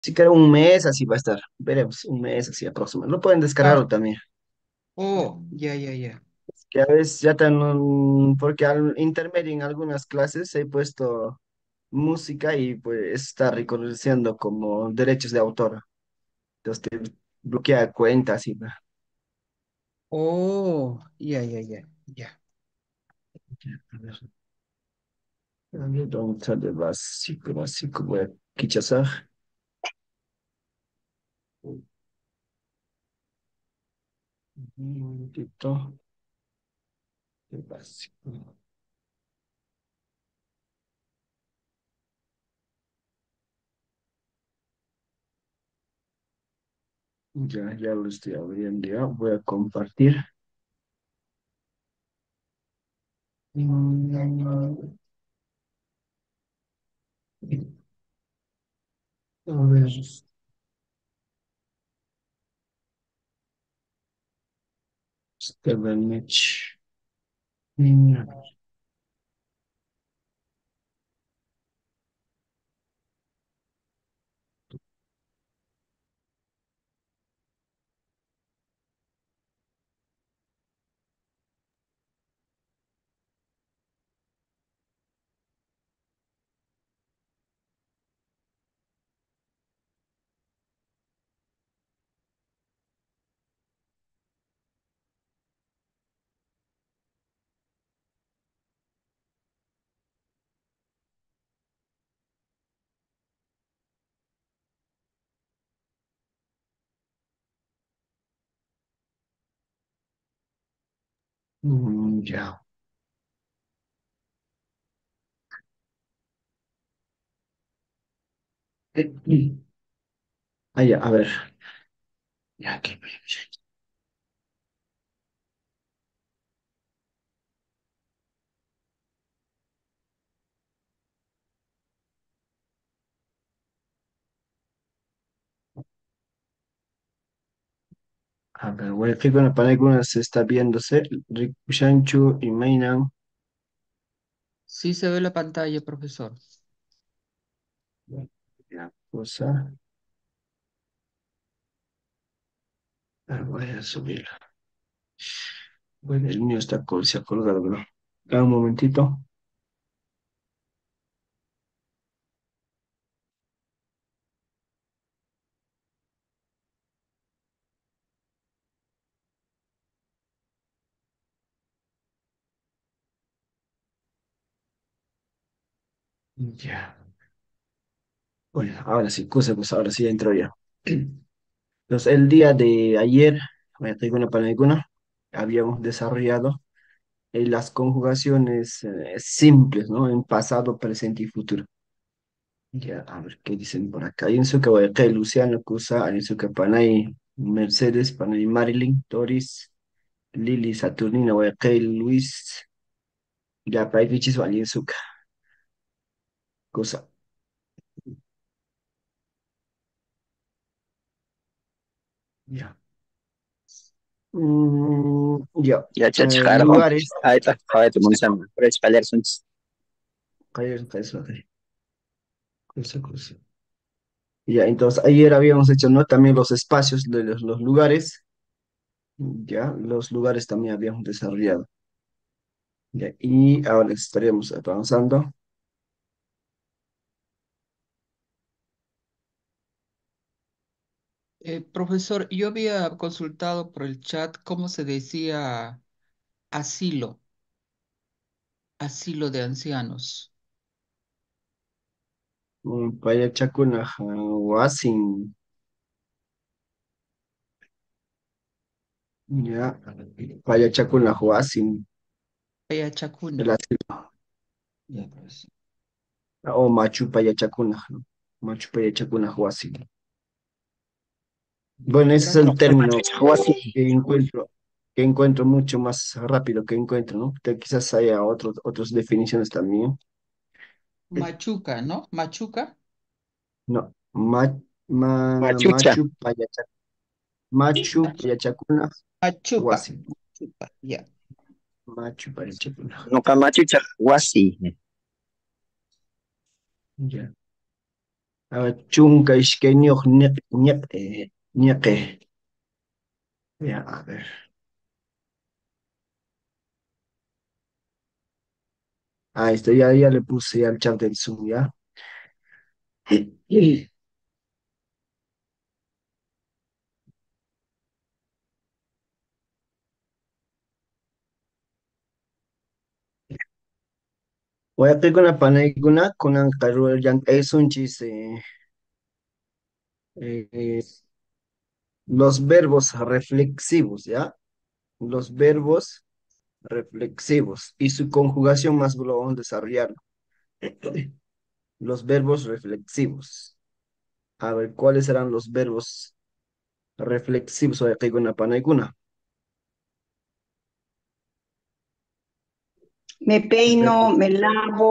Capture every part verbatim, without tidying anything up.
Sí que un mes así va a estar. Veremos, un mes así aproximadamente. Lo pueden Ah, descargarlo también. oh, ya, ya, ya. Que a veces ya están, porque al intermedio en algunas clases he puesto música y pues está reconociendo como derechos de autor. Entonces te bloquea cuentas y va. Oh, ya, ya, ya, ya. A ver, a ver, ¿dónde sale básico? Básico, voy a quichazar. Un momentito. De básico. Ya, ya lo estoy abriendo ya. Voy a compartir. Mm, A ver, Stevenage. Mm, mm, ya. Ah, ya, a ver. Ya, aquí. A ver, voy a clicar en la película, se está viéndose. Rick Shanchu y Mainan. Sí se ve la pantalla, profesor. Ya, cosa. Ah, voy a subirlo. Bueno, el mío está col- se ha colgado, bro. Da un momentito. Ya. Bueno, ahora sí, cosa, pues ahora sí entro ya. Entonces, el día de ayer, voy a traigo una película, habíamos desarrollado eh, las conjugaciones eh, simples, ¿no? En pasado, presente y futuro. Ya, a ver qué dicen por acá. Insuka Guayaquil, Luciano Cusa, Insuka Panay, Mercedes, Panay Marilyn, Doris, Lili Saturnina Guayaquil, Luis, ya Pai Vichis Insuka Cusa. Ya. Mm, ya. Ya Eh, chacharajo. lugares. Ahí está, joder, tu munición. Por espalhar sunts. Calles, calles, calles, Cusa, Cusa. Ya, entonces ayer habíamos hecho, ¿no? También los espacios de los, los lugares. Ya, los lugares también habíamos desarrollado. Ya, y ahora estaríamos avanzando. Eh, profesor, yo había consultado por el chat cómo se decía asilo, asilo de ancianos. Mm, Payachakuna, Wasin, ya, Payachakuna, Wasin, el Payachacuna. asilo, Ya, profesor. o Machu Payachakuna, ¿no? Machu Payachakuna, Wasin. Ya, Bueno, ese es el gracias. término que encuentro, que encuentro mucho más rápido que encuentro, ¿no? Que quizás haya otros, otras definiciones también. Machuca, ¿no? Machuca. No, ma, ma- Machucha. Machu Payachakuna, Machu Mach- Payachakuna, Machupa. Wasin, Machupa, ya. Machu Payachakuna. No ka machucha. Wasi. Ya. A ver, chunka ishkeñoq ñeqe, ñeqe, ñeqe. Ya, a ver. Ah, esto ya, ya le puse al chat del Zoom, ¿ya? Voy a pegar una paneiguna con ancarruel yang es un chiste. Eh, eh, los verbos reflexivos, ¿ya? Los verbos reflexivos y su conjugación más lo vamos a desarrollar. Los verbos reflexivos. A ver, ¿cuáles serán los verbos reflexivos? Voy a pegar una paneiguna. Me peino, Verbos, me lavo,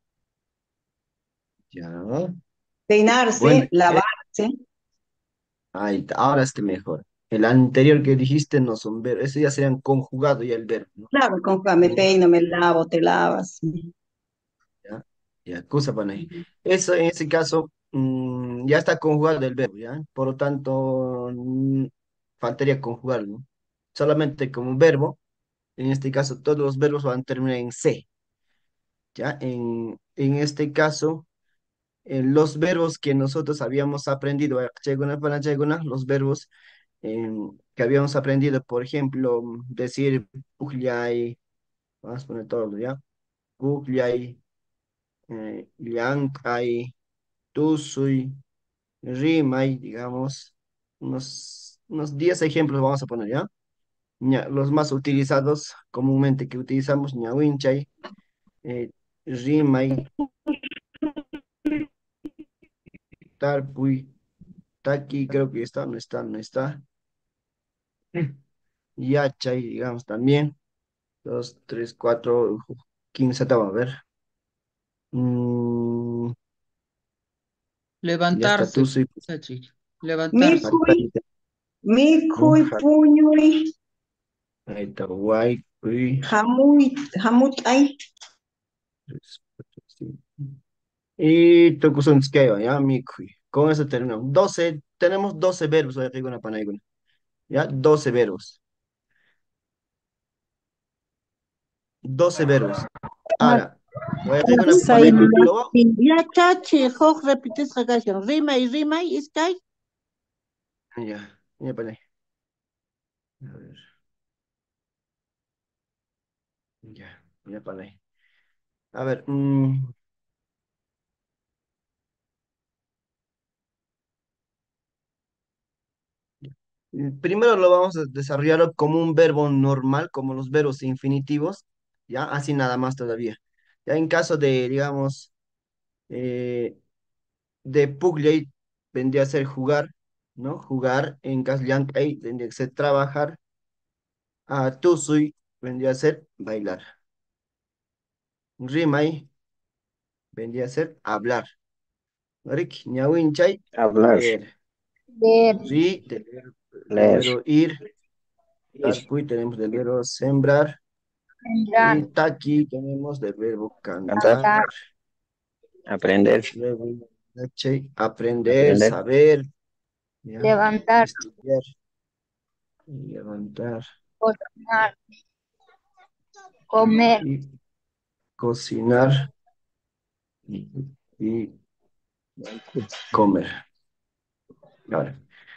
ya. Bueno, peinarse, eh, lavarse. ahí está, ahora este mejor. El anterior que dijiste no son verbos, eso ya serían conjugado ya el verbo, ¿no? Claro, con me Conjugado, peino, me lavo, te lavas. ya, ya, cosa para ahí. Eso en ese caso mm, ya está conjugado el verbo, ¿ya? Por lo tanto, mm, faltaría conjugarlo, ¿no? Solamente como verbo, en este caso todos los verbos van a terminar en C, ¿ya? En, en este caso, eh, los verbos que nosotros habíamos aprendido, eh, cheguna para cheguna, los verbos em, que habíamos aprendido, por ejemplo, decir puklay, vamos a poner todo, ¿ya? Puklay, eh, llankay, tusui, rimay, digamos, unos, unos diez ejemplos vamos a poner, ¿ya? Ña- los más utilizados comúnmente que utilizamos, ñawinchay, eh, rimay, tarpuy, taqui, creo que está, no está, no está, yachay, digamos también, dos, tres, cuatro, quince, vamos a ver. Mm, ya está, Levantarse, tusui, Chachi. Levantarse. Mikuy, patay, ¿no? mikuy, puñuy, Ahí está, guay, uy, jamuy, jamutay. tres, cuatro, cinco. Y tokusonskeo, ya, mikui. Con eso terminamos. Doce tenemos doce verbos, oye, digo una panaiguna. Ya, doce verbos. Doce verbos. Ahora, voy a pedir una panaiguna. Lo va- Saymaltin. Ya chachi, huk repitisqa kashan. Rimay, rimay, iskay. Ya, ya, panay. A ver, ya, ya, panay. A ver, mm, primero lo vamos a desarrollar como un verbo normal, como los verbos infinitivos. Ya, así nada más todavía. Ya en caso de, digamos, eh, de Pugley vendría a ser jugar, ¿no? Jugar en castellano ahí tendría que ser trabajar. A Tusui vendría a ser bailar. Rimay vendría a ser hablar. Rik, Ñawinchay, Hablar, leer. Ver, Ri, del, ver- del leer, verbo ir. ir, Tarpuy tenemos del verbo sembrar. tendrán, Y Taki tenemos del verbo cantar, cantar. cantar, aprender, Luego, Ñachay, aprender, aprender, saber, ¿ya? levantar, Estudiar y levantar. cocinar, comer. Y cocinar y, y comer. Ahora,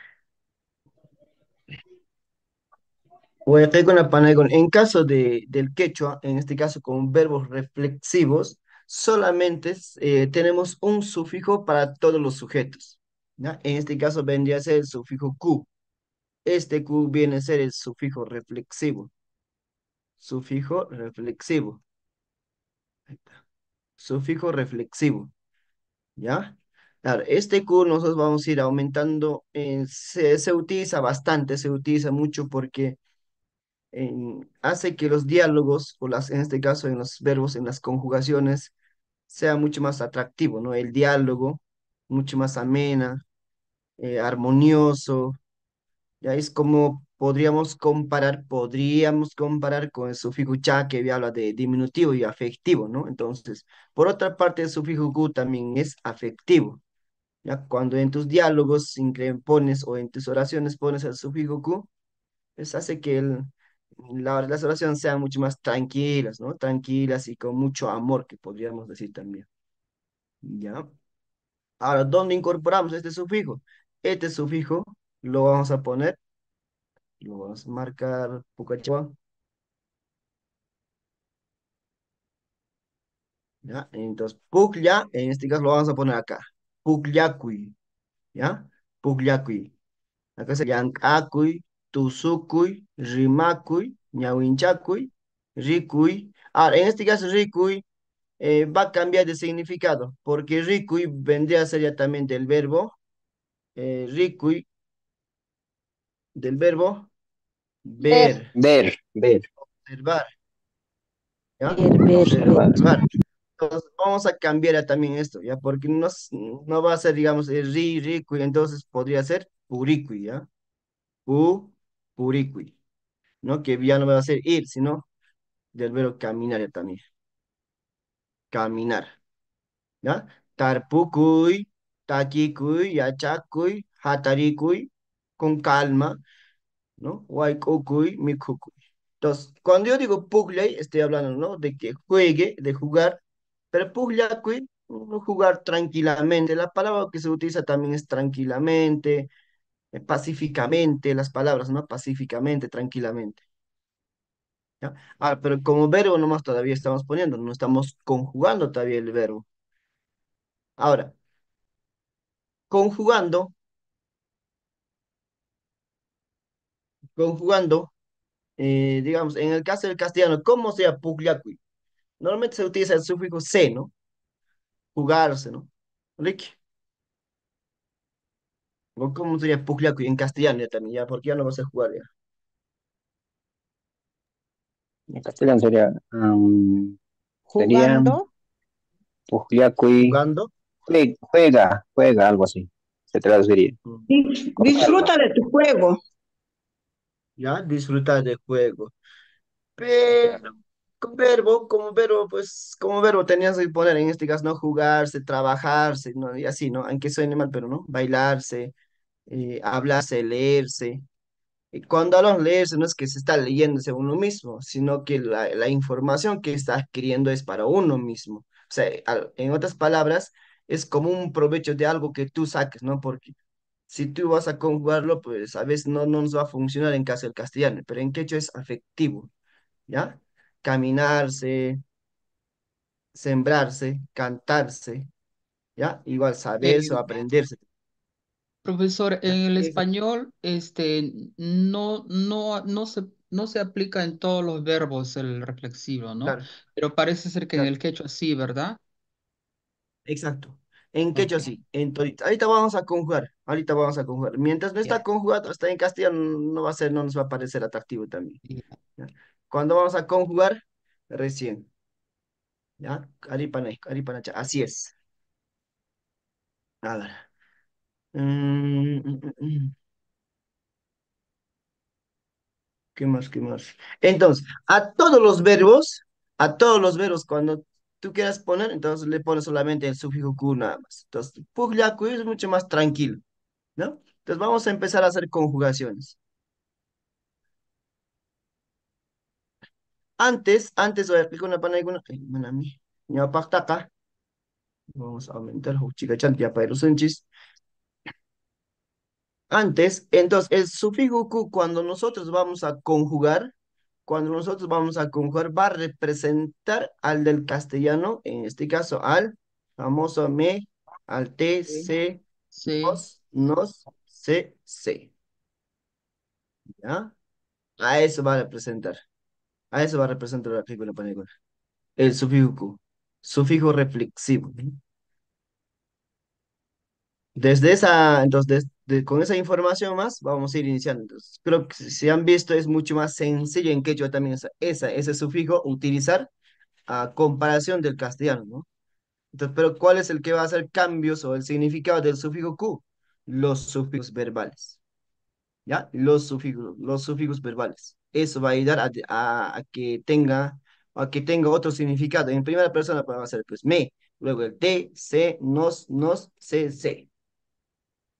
Huequecona panagon. En caso de, del quechua, en este caso con verbos reflexivos, solamente eh, tenemos un sufijo para todos los sujetos. ¿Ya? En este caso vendría a ser el sufijo Q. Este Q viene a ser el sufijo reflexivo. Sufijo reflexivo. Ahí está. Sufijo reflexivo. ¿Ya? Claro, este Q nosotros vamos a ir aumentando. eh, se, se utiliza bastante, se utiliza mucho porque en- hace que los diálogos, o las, en este caso en los verbos, en las conjugaciones, sea mucho más atractivo, ¿no? El diálogo, mucho más amena, eh, armonioso, ya es como podríamos comparar, podríamos comparar con el sufijo cha que habla de diminutivo y afectivo, ¿no? Entonces, por otra parte, el sufijo ku también es afectivo. ¿ya? Cuando en tus diálogos incre- pones o en tus oraciones pones el sufijo ku, pues hace que el, la- las oraciones sean mucho más tranquilas, ¿no? Tranquilas y con mucho amor, que podríamos decir también, ¿ya? Ahora, ¿dónde incorporamos este sufijo? Este sufijo lo vamos a poner, lo vamos a marcar pucachua, ¿ya? Entonces, puklla, en este caso lo vamos a poner acá, puklakui, ¿ya? Puklakui. Acá sería Yankakuy, Tusukuy, Rimakuy, Ñawinchakuy, Rikuy. Ahora, en este caso, Rikuy eh, va a cambiar de significado, porque Rikuy vendría a ser ya también del verbo, eh, Rikuy, del verbo Ver, ver, Ver, ver, observar, ¿ya? ver, ver, ver. observar. Observar. Entonces, vamos a cambiar ya también esto, ¿ya? Porque no, s- no va a ser, digamos, eh, ri, rikuy, entonces podría ser puricuy, ¿ya? Pu, puricuy, ¿no? Que ya no va a ser ir, sino del verbo caminar ya también. Caminar, ¿ya? Tarpucuy, taquikuy, yachacuy, hataricuy, con calma, ¿no? Waikukuy, mikukuy. Entonces, cuando yo digo pugley, estoy hablando, ¿no? De que juegue, de jugar, pero pugllacuy, no jugar tranquilamente. La palabra que se utiliza también es tranquilamente, eh, pacíficamente, las palabras, ¿no? Pacíficamente, tranquilamente. ¿Ya? Ah, pero como verbo nomás todavía estamos poniendo, no estamos conjugando todavía el verbo. Ahora, conjugando, conjugando, eh, digamos, en el caso del castellano, ¿cómo sea pugliacui? Normalmente se utiliza el sufijo se, ¿no? Jugarse, ¿no? Ricky, ¿o cómo sería pugliacui en castellano ya también, ya? Porque ya no vas a jugar ya. En castellano sería, um, sería Jugando, Pujliacui, Jugando. jue- juega, juega, algo así. Se traduciría. Mm. Dis- Con calma. Disfruta de tu juego. Ya, disfrutar del juego. Pero con verbo, como verbo, pues como verbo tenías que poner en este caso, ¿no? Jugarse, trabajarse, ¿no? Y así, ¿no? Aunque suene mal, pero no. Bailarse, eh, hablarse, leerse. Y cuando hablamos leerse, no es que se está leyéndose a uno mismo, sino que la, la información que está adquiriendo es para uno mismo. O sea, al- en otras palabras, es como un provecho de algo que tú saques, ¿no? Porque si tú vas a conjugarlo, pues a veces no, no nos va a funcionar en caso del castellano, pero en quechua es afectivo, ¿ya? Caminarse, sembrarse, cantarse, ¿ya? Igual saberse o Eh, aprenderse, Profesor, ¿ya? en el Eso, español, este, no, no, no se, no se aplica en todos los verbos el reflexivo, ¿no? claro, Pero parece ser que en claro, el quechua sí, ¿verdad? exacto. En Ok, quechua sí, en todito. Ahorita vamos a conjugar, ahorita vamos a conjugar. Mientras no está ya, conjugado, hasta en castellano no va a ser, no nos va a parecer atractivo también, ya. ¿ya? Cuando vamos a conjugar, recién, ¿ya? Aripana, aripanacha, así es. A ver. Mm, mm, mm, mm. ¿Qué más? ¿Qué más? Entonces, a todos los verbos, a todos los verbos, cuando tú quieras poner, entonces le pones solamente el sufijo ku nada más. Entonces, pugllaku es mucho más tranquilo, ¿no? Entonces, vamos a empezar a hacer conjugaciones. Antes, antes, voy a explicar una pana alguna. Ay, manami. Ya acá. Vamos a aumentar. Chica chantia para los sunchis. Antes, entonces, el sufijo ku, cuando nosotros vamos a conjugar, cuando nosotros vamos a conjugar, va a representar al del castellano, en este caso al famoso me, al te, Sí, se, sí. nos, nos, se, se, ¿ya? A eso va a representar, a eso va a representar la película panégola. El sufijo ku, sufijo reflexivo, ¿no? Desde esa, entonces, des- de- con esa información más, vamos a ir iniciando. Entonces, creo que si han visto, es mucho más sencillo en quechua también esa, esa, ese sufijo utilizar a comparación del castellano, ¿no? Entonces, pero ¿cuál es el que va a hacer cambios o el significado del sufijo ku? Los sufijos verbales, ¿ya? Los sufijos, los sufijos verbales. Eso va a ayudar a, a- a que tenga, a que tenga otro significado. En primera persona va a ser, pues, me, luego el te, se, nos, nos, se, se.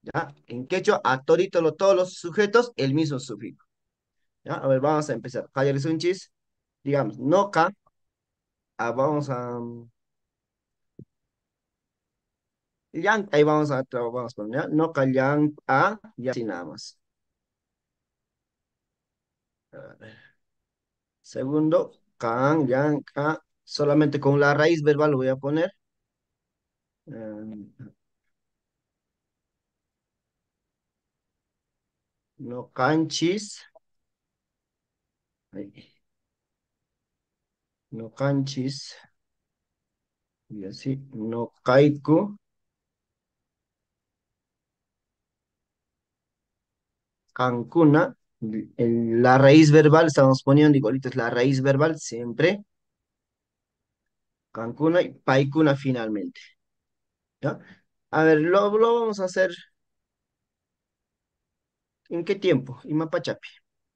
¿Ya? En quechua, a todito lo- todos los sujetos, el mismo sufijo. ¿Ya? A ver, vamos a empezar. Sunchis, digamos, noca, ah, vamos a... Yang, ahí vamos a, tra- vamos a poner, ¿ya? Noca, yang, a, y así nada más. A ver. Segundo, can, yang, a, solamente con la raíz verbal lo voy a poner. Eh, no canchis, ahí, no canchis, y así, no caico, cancuna, el- la raíz verbal, estamos poniendo igualitos la raíz verbal siempre, cancuna y paicuna finalmente, ¿ya? A ver, lo, lo vamos a hacer, ¿en qué tiempo? Y mapachapi.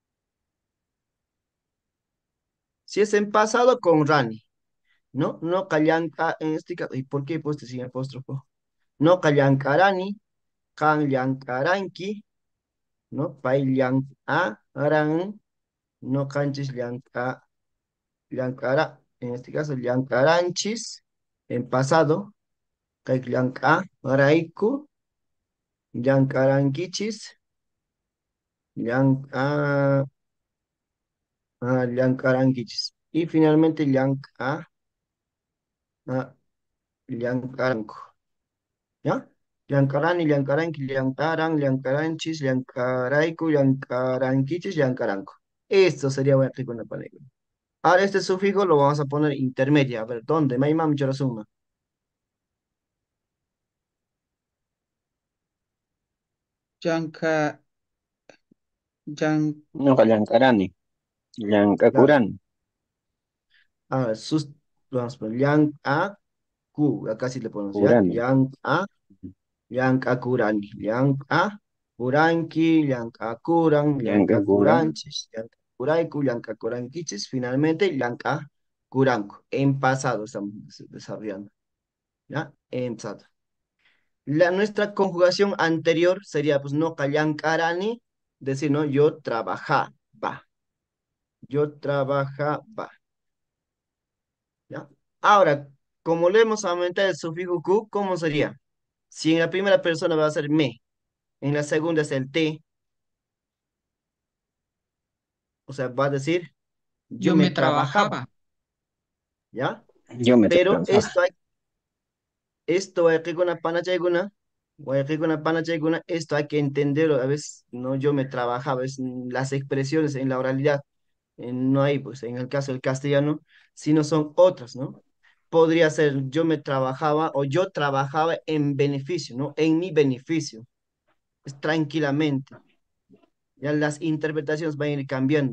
Si es en pasado, con rani, ¿no? No callanca, en este caso, ¿y por qué he puesto sin apóstrofo? No callancarani, can llancaranqui, ¿no? Pai llancaran, no canchis llanca, llancara, en este caso llancaranchis, en pasado, kai llanca, araiku, llancaranquichis, llanca, ah, llancaranquichis. Y finalmente llanca, ah, llancaranco, ¿ya? Llancarani, llancaranqui, llancaran, llancaranchis, llancaraiku, llancaranquichis, llancaranco. Esto sería bueno con la palabra. Ahora este sufijo lo vamos a poner intermedia. A ver, ¿dónde? Maimam suma. Yanka, yan, No, Callancarani, Claro. Llancacuran, Ahora, sus, vamos a poner yang a ku. Acá sí le ponemos, ¿ya? Curani, Yang a, yang a kurani. Yang a kuranki, yang a kuran, yang a Llancacuran, kuranchis, yang a kuraiku, yang a kurankichis. Finalmente, yang a kuranku. En pasado estamos des- desarrollando, ¿ya? En pasado. La, nuestra conjugación anterior sería, pues, no karani, decir, no, yo trabajaba, yo trabajaba, ¿ya? Ahora, como le hemos aumentado el sufijo ku, ¿cómo sería? Si en la primera persona va a ser me, en la segunda es el te, o sea, va a decir, yo yo me me trabajaba, trabajaba. ¿ya? yo me Pero trabajaba. esto hay, esto hay que con panachayguna, con panachayguna, esto hay que entenderlo, a veces, no, yo me trabajaba, es mm, las expresiones en la oralidad. Eh, no hay, pues en el caso del castellano, sino son otras, ¿no? Podría ser yo me trabajaba o yo trabajaba en beneficio, ¿no? En mi beneficio, es tranquilamente. Ya las interpretaciones van a ir cambiando,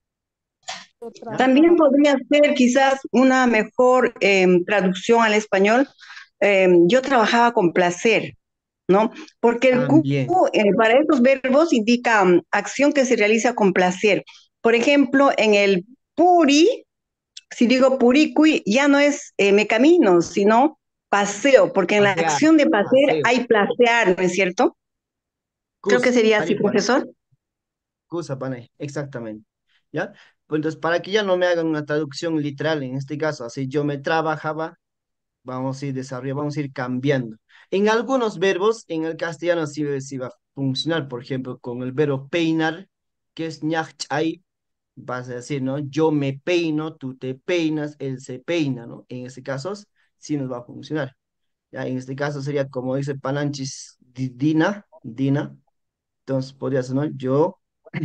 Yo ¿ya? También trabajaba. podría ser quizás una mejor em, traducción al español. Em, yo trabajaba con placer, ¿no? Porque el Q También, eh, para estos verbos indica mm, acción que se realiza con placer. Por ejemplo, en el puri, si digo puricui, ya no es eh, me camino, sino paseo, porque en la pasear, acción de pasear paseo, hay placear, ¿no es cierto? Creo que cus, sería así, aripa, profesor. cusa, pane, exactamente, ¿ya? Pues entonces, para que ya no me hagan una traducción literal, en este caso, así yo me trabajaba, vamos a ir desarrollando, vamos a ir cambiando. En algunos verbos, en el castellano sí, sí va a funcionar, por ejemplo, con el verbo peinar, que es ñachai, vas a decir, ¿no? Yo me peino, tú te peinas, él se peina, ¿no? En este caso sí nos va a funcionar. Ya, en este caso sería como dice Pananchis, di- Dina, Dina, entonces podría ser, ¿no? Yo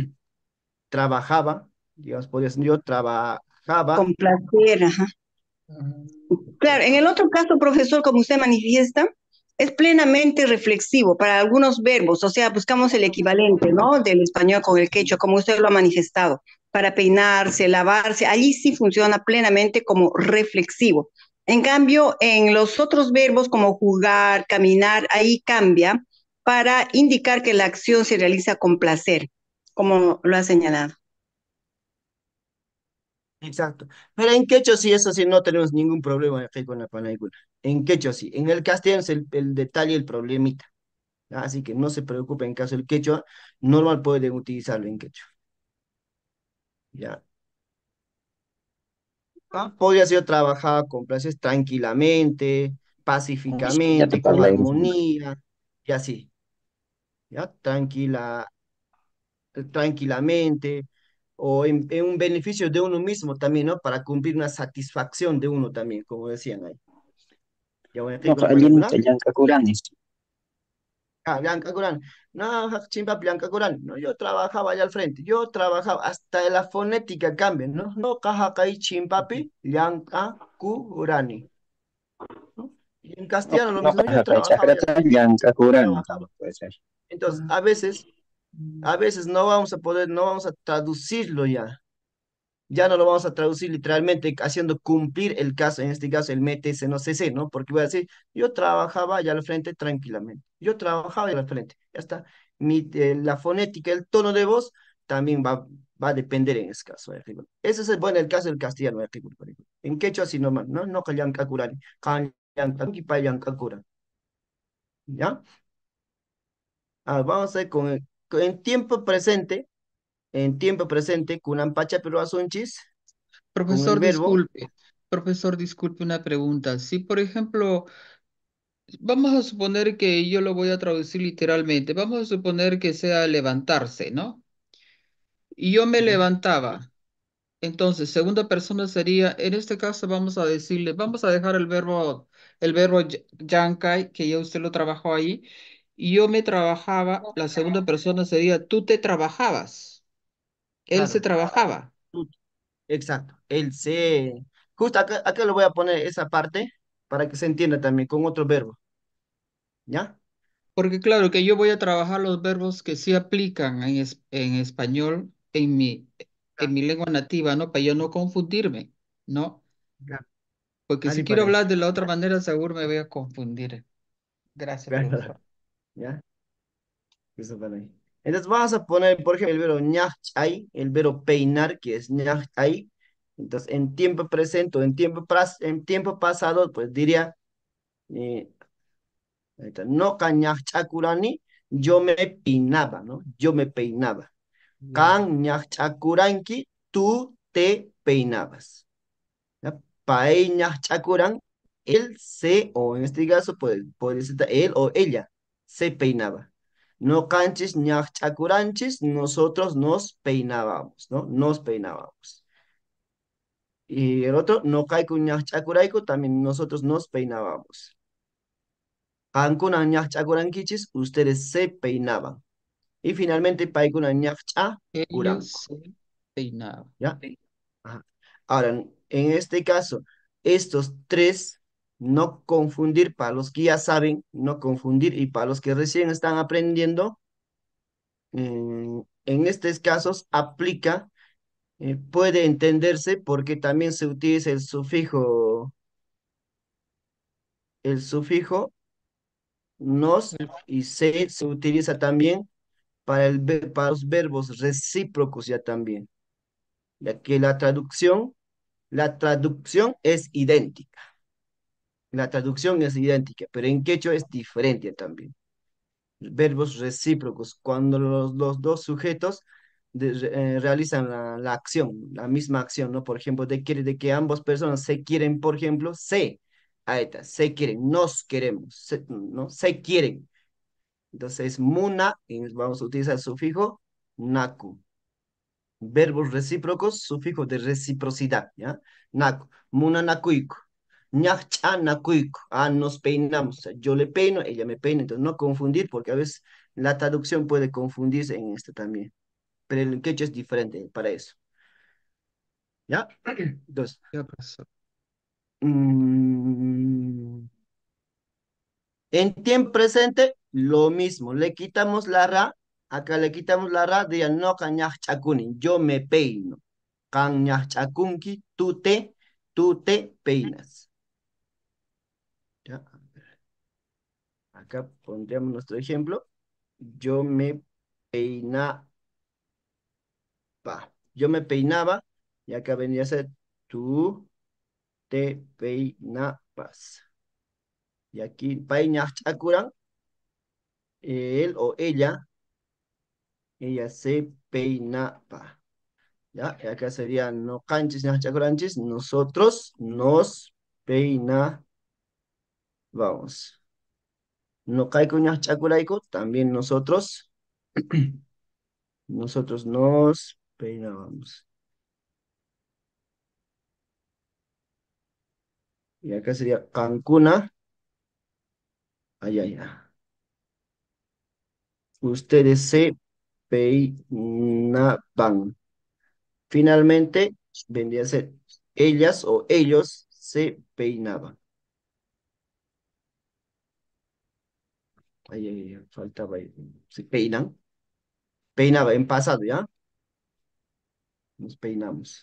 trabajaba, digamos, podría ser, yo trabajaba, Con placer, ajá. Claro, en el otro caso, profesor, como usted manifiesta, es plenamente reflexivo para algunos verbos, o sea, buscamos el equivalente, ¿no? Del español con el quechua, como usted lo ha manifestado, para peinarse, lavarse, allí sí funciona plenamente como reflexivo. En cambio, en los otros verbos como jugar, caminar, ahí cambia para indicar que la acción se realiza con placer, como lo ha señalado. exacto. Pero en quechua sí, eso sí, no tenemos ningún problema aquí con la panaicuna. En quechua sí. En el castellano es el, el detalle, el problemita. ¿ya? Así que no se preocupen en caso del quechua, normal pueden utilizarlo en quechua. ¿Ya? Ah, podría ser trabajada con places tranquilamente, Ya te pacíficamente, con parla. armonía, y así, ¿ya? Tranquila, tranquilamente, o en, en un beneficio de uno mismo también, ¿no? Para cumplir una satisfacción de uno también, como decían ahí. Ya voy a No, con la allí no panicuna. te llanca curanes. Ah, Blanca Corán. No, ja, chimpa Blanca Corán. No, yo trabajaba allá al frente. Yo trabajaba, hasta la fonética cambia, ¿no? No, caja caí chimpapi, Blanca Curani, ¿no? Y en No, castellano lo no mismo, yo caja cae trabajaba allá al chakrata, frente. llanca curanes. Trabajaba. Puede ser. Entonces, a veces, a veces no vamos a poder, no vamos a traducirlo ya. Ya no lo vamos a traducir literalmente haciendo cumplir el caso, en este caso el M T C no C C, ¿no? Porque voy a decir, yo trabajaba allá al frente tranquilamente, yo trabajaba allá al frente, ya está. Mi, eh, la fonética, el tono de voz también va, va a depender en ese caso. eh, Rigo. Ese es el, bueno, el caso del castellano. eh, Rigo, por ejemplo. En quechua así nomás, ¿no? No callancakurani, callancakurani, ¿ya? Ah, vamos a ver con, el- con- en tiempo presente, en tiempo presente, kunampacha pero asunchis, con el Profesor, verbo, disculpe. Profesor, disculpe una pregunta. Si, por ejemplo, vamos a suponer que yo lo voy a traducir literalmente. Vamos a suponer que sea levantarse, ¿no? Y yo me ¿ya? levantaba. Entonces, segunda persona sería, en este caso vamos a decirle, vamos a dejar el verbo, el verbo y- yankai, que ya usted lo trabajó ahí, y yo me trabajaba, la segunda persona sería, tú te trabajabas, él se Claro. trabajaba, Exacto, el se. Justo acá, acá le voy a poner esa parte para que se entienda también con otro verbo, ¿ya? porque claro que yo voy a trabajar los verbos que sí aplican en, es- en español, en mi, en Claro, mi lengua nativa, ¿no? Para yo no confundirme, ¿no? claro, Porque si así quiero para eso. hablar de la otra manera, seguro me voy a confundir. Gracias, Claro, profesor. ¿ya? Eso para ahí. Entonces vamos a poner, por ejemplo, el verbo ñachai, el verbo peinar, que es ñachai. Entonces, en tiempo presente o en tiempo, pras- en tiempo pasado, pues diría, eh, ahí está, no cañachacurani, yo me peinaba, ¿no? Yo me peinaba. Ya. Kan ñachcacuranqui, tú te peinabas. ¿Ya? Paeñas chacuran, él se, o en este caso puede, puede ser él o ella, se peinaba. No canches ñaj chacuranches, nosotros nos peinábamos, ¿no? Nos peinábamos. Y el otro, no caico ñaj chacuraico, también nosotros nos peinábamos. Cancuna ñaj chacuranquichis, ustedes se peinaban. Y finalmente, paicuna ñaj chacuranco, Ellos se peinaban. ¿ya? Ajá. Ahora, en este caso, estos tres, no confundir para los que ya saben, no confundir, y para los que recién están aprendiendo, mm, en estos casos aplica, eh, puede entenderse porque también se utiliza el sufijo, el sufijo nos El- y se se utiliza también para, el, ver- para los verbos recíprocos ya también, ya que la traducción, la traducción es idéntica. La traducción es idéntica, pero en quechua es diferente también. Verbos recíprocos, cuando los, los dos sujetos de- eh, realizan la, la acción, la misma acción, ¿no? Por ejemplo, de, quiere- de que ambas personas se quieren, por ejemplo, se, ahí está, se quieren, nos queremos, se- ¿no? Se quieren. Entonces, muna, y vamos a utilizar el sufijo naku. Verbos recíprocos, sufijo de reciprocidad, ¿ya? Naku, muna nakuiko. Ñach'a nakuiko. Ah, nos peinamos. O sea, yo le peino, ella me peina. Entonces, no confundir, porque a veces la traducción puede confundirse en esto también. Pero el quechua es diferente para eso. ¿Ya? Entonces, ya, profesor. mm, en tiempo presente, lo mismo. Le quitamos la ra. Acá le quitamos la ra de no cañachacuni. Yo me peino. Cañachacunqui, tú te, tú te peinas. ¿Ya? Acá pondríamos nuestro ejemplo. Yo me peinaba. Yo me peinaba. Y acá venía a ser tú te peinabas. Y aquí, peinas chacuran. él o ella, ella se peinaba. ¿Ya? Y acá sería no canches, no chacuranches, nosotros nos peinamos. No caico, ña chacuraico, también nosotros, nosotros nos peinábamos. Y acá sería Cancuna, allá, allá. Ustedes se peinaban. Finalmente, vendría a ser ellas o ellos se peinaban. Ahí, ahí, ahí, faltaba ahí. Se peinan. Peinaba en pasado, ¿ya? Nos peinamos.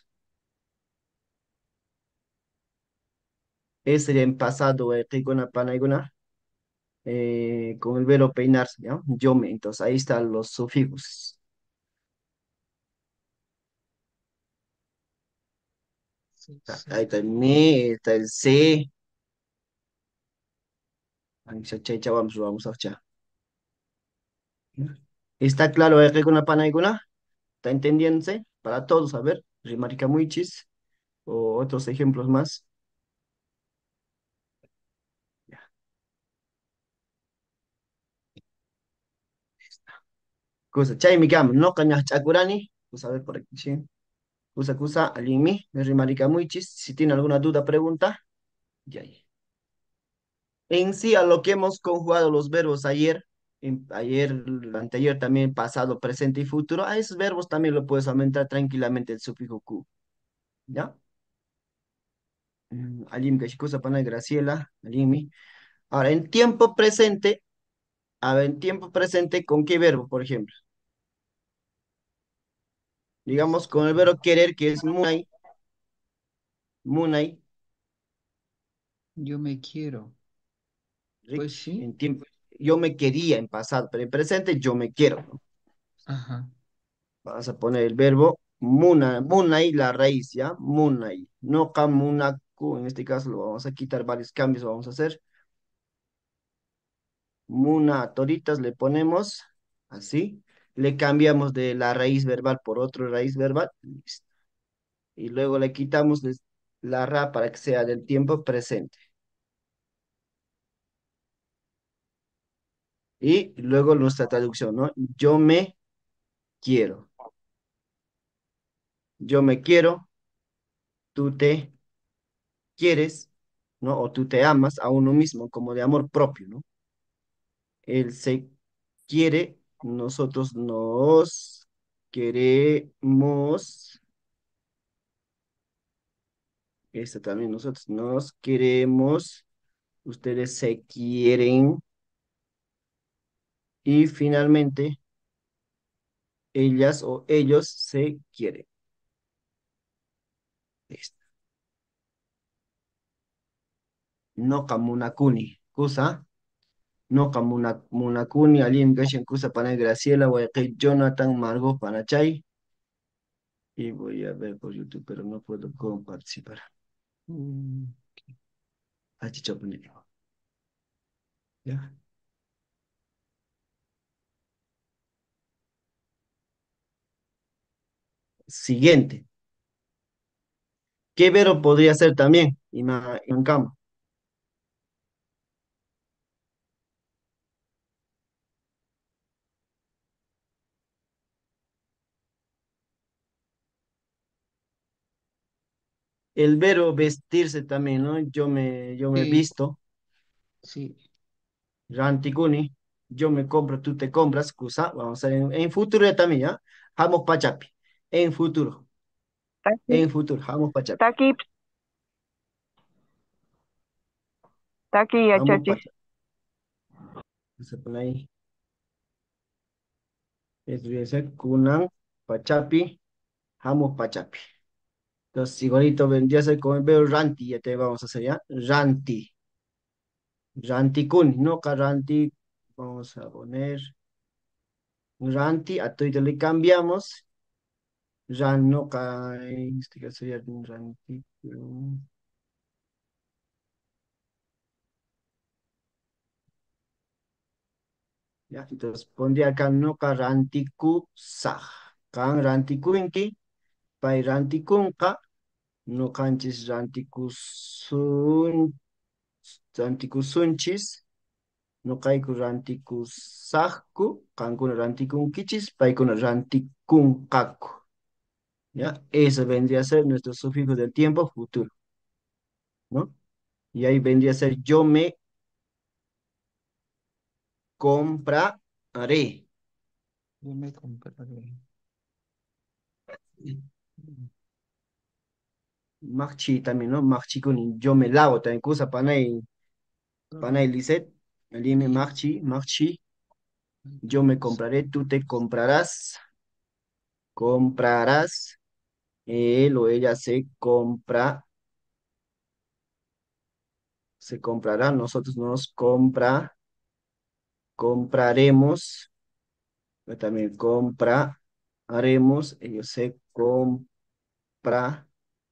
Ese sería en pasado, eh, ticuna, panaiguna, eh, con el verbo peinarse, ¿ya? Yo me, entonces ahí están los sufijos. Sí, Ah, sí. ahí está el me, está el se. Ahí se echa, echa, vamos, vamos a echar. ¿Está claro, eh, ticuna, panaiguna? ¿Está entendiéndose? Para todos, a ver, rimarcamuichis o otros ejemplos más. Ya. Cosa, chay mi cam, no cañas chakurani. Pues a ver por aquí, sí. Cusa, cusa, alguien mi, me rimarcamuichis. Si tiene alguna duda, pregunta. Ya. En sí, a lo que hemos conjugado los verbos ayer, en- ayer, el anterior también, pasado, presente y futuro, a esos verbos también lo puedes aumentar tranquilamente el sufijo Q, ¿ya? Mm, Alim, Kashikusa, Pana, Graciela, Alimi. Ahora, en tiempo presente, a ver, en tiempo presente, ¿con qué verbo, por ejemplo? Digamos, Este, con el verbo querer, que es munay, munay, yo me quiero. Rick, Pues sí. en tiempo, yo me quería en pasado, pero en presente yo me quiero, ¿no? Ajá. Vas a poner el verbo muna, munay, la raíz, ¿ya? Munay. No kamunaku, en este caso lo vamos a quitar, varios cambios vamos a hacer. Muna, toritas le ponemos así. Le cambiamos de la raíz verbal por otro raíz verbal. Listo. Y luego le quitamos les- la ra para que sea del tiempo presente. Y luego nuestra traducción, ¿no? Yo me quiero. Yo me quiero, tú te quieres, ¿no? O tú te amas a uno mismo, como de amor propio, ¿no? Él se quiere, nosotros nos queremos, esta también, nosotros nos queremos, ustedes se quieren y finalmente ellas o ellos se quieren. Listo. No kamunakuni, kusa, no kamunakuni, alim gashin kusa pana Graciela, Guayaqui, Jonathan, Margot, Panachay. Y voy a ver por YouTube, pero no puedo cómo participar. Mm, Ah, chicho, pone. ¿Ya? Siguiente. ¿Qué verbo podría ser también? Ima- Imancamo. El verbo vestirse también, ¿no? Yo me, yo me sí, visto. sí. Rantikuni. Yo me compro, tú te compras. Kusa. Vamos a ver en, en futuro ya también, ¿ya? Hamos pachapi. En futuro. Taki, En futuro. Hamos pachapi. taki, taki, Hamos yachachis. pachapi. Se pone ahí. Eso debe ser kunan, pachapi, hamos pachapi. Entonces, igualito vendría a ser como el verbo ranti. Ya te vamos a hacer, ¿ya? Ranti. Rantikuni, no Karanti. Vamos a poner Ranti, a todo le cambiamos. Ran no ca, en este caso sería Ranti. ¿ya? Entonces pondría acá noqa rantikusaq. Kan rantikuinki, pay rantikunqa, noqanchis rantikusun, rantikusunchis, noqayku rantikusaqku, qankuna rantikunkichis, paykuna rantikunqaku. ¿Ya? Eso vendría a ser nuestro sufijo del tiempo futuro, ¿no? Y ahí vendría a ser yo me compraré. Yo me compraré. Marchi también, ¿no? Marchi con yo me lavo, también cosa panay, panay Lisset, dime marchi, marchi, yo me compraré, tú te comprarás, comprarás, él o ella se compra, se comprará, nosotros nos compra, compraremos, yo también compra, haremos, ellos se comprarán,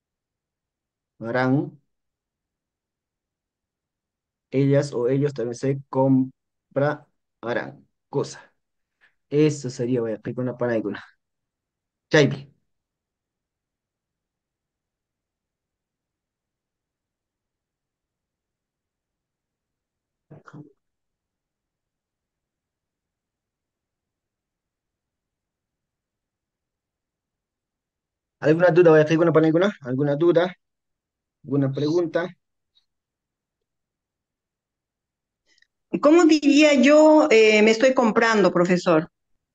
ellas o ellos también se comprarán, cosa. Eso sería, voy a explicar una parábola. Chaypi. ¿Alguna duda? Voy a explicar una parábola. ¿Alguna duda? ¿Alguna pregunta? ¿Cómo diría yo eh, me estoy comprando, profesor?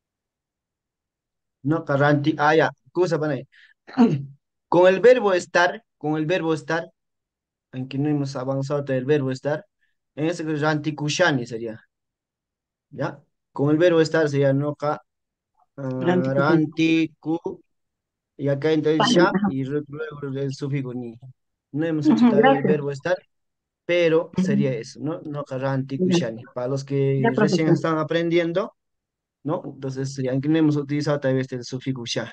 No, carranti. Ah, ya. Cosa para ahí. Con el verbo estar, con el verbo estar, aunque no hemos avanzado del verbo estar, en ese caso ranti kushani sería, ¿ya? Con el verbo estar sería no ca, ah, Anticuchán. ranti ku, y acá entra el Vale, sha ajá. y re- luego el sufijo ni. No hemos hecho Ujú, todavía el gracias. verbo estar, pero sería Ujú, eso, ¿no? No ca ranti ya, kushani. Para los ya, que recién profesor. están aprendiendo, ¿no? Entonces, sería, aunque no hemos utilizado todavía este el sufijo sha.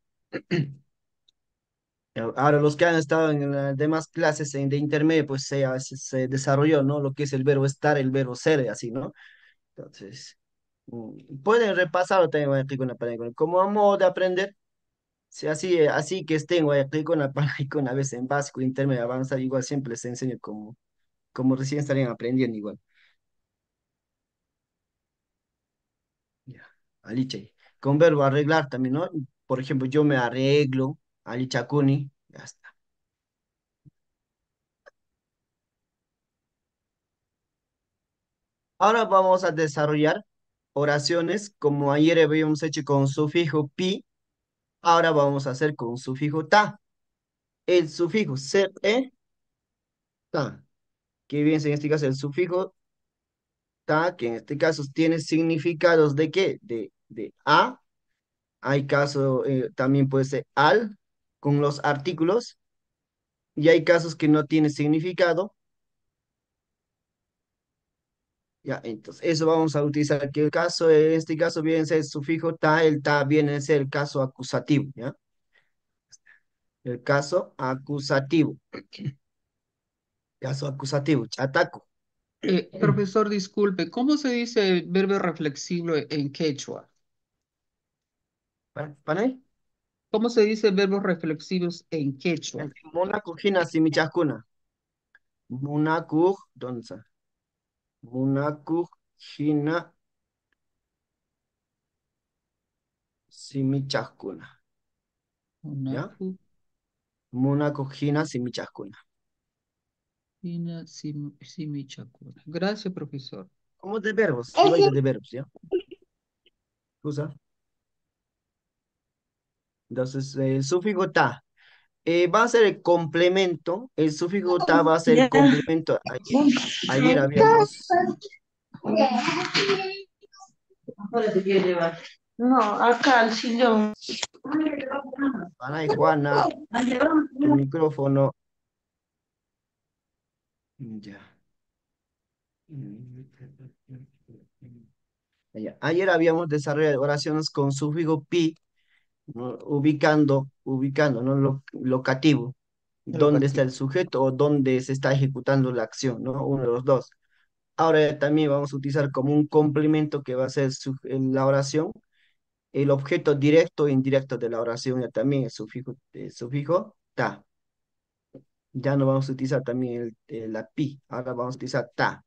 Ahora, los que han estado en las demás clases en- de intermedio, pues se, se, se desarrolló, ¿no? Lo que es el verbo estar, el verbo ser, y así, ¿no? Entonces, mm, pueden repasarlo también, voy a clicar en la página. Como a modo de aprender, si así, eh, así que estén, voy a clicar en la página, a veces en básico, intermedio, avanzado, igual siempre les enseño como, como recién estarían aprendiendo igual. Ya, aliche. Con verbo arreglar también, ¿no? Por ejemplo, yo me arreglo, alichakuni, ya está. Ahora vamos a desarrollar oraciones como ayer habíamos hecho con sufijo pi, ahora vamos a hacer con sufijo ta. El sufijo ser, e, ta, que bien en este caso el sufijo ta, que en este caso tiene significados de qué, de, de a, hay caso, eh, también puede ser al, con los artículos, y hay casos que no tiene significado, ya, entonces eso vamos a utilizar, que el caso, en este caso viene a ser el sufijo ta, el ta viene a ser el caso acusativo, ¿ya? El caso acusativo. Caso acusativo, chataco. Eh, profesor, disculpe, ¿cómo se dice verbo reflexivo en quechua? ¿Pa- ¿Panay? ¿Cómo se dice verbos reflexivos en quechua? Monaco, Gina, Simichacuna. Monaco, ¿dónde está? Monaco, Gina, Simichacuna. ¿Ya? Unaku, Monaco, Gina, Simichacuna. ina, sim, simichakuna. Gracias, profesor. Como de verbos, igual de verbos, ¿ya? Usa. Entonces, el sufijo ta. Eh, va a ser el complemento. El sufijo ta va a ser el Ya. complemento. Ayer, ayer habíamos. Ahora te quiero llevar. No, acá al sillón. Panay, Juana, tu micrófono. Ya. Ya. Ayer habíamos desarrollado oraciones con sufijo pi, ¿no? Ubicando, ubicando, ¿no? Lo, locativo, dónde está Relativo. el sujeto o dónde se está ejecutando la acción, ¿no? Uno de los dos. Ahora ya también vamos a utilizar como un complemento que va a ser su- en la oración, el objeto directo e indirecto de la oración, ya también el sufijo, el sufijo ta. Ya no vamos a utilizar también el, el- la pi, ahora vamos a utilizar ta.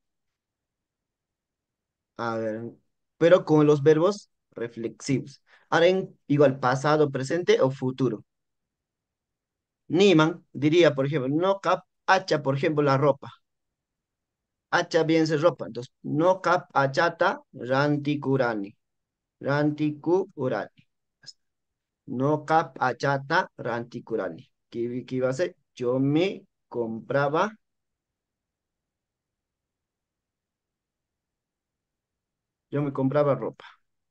A ver, pero con los verbos reflexivos. Ahora en igual pasado, presente o futuro. Niman diría, por ejemplo, no cap hacha, por ejemplo, la ropa. Hacha bien se ropa. Entonces, no cap achata ranti kurani. Ranti kurani. No cap achata ranti kurani. ¿Qué, qué iba a ser? Yo me compraba, yo me compraba ropa.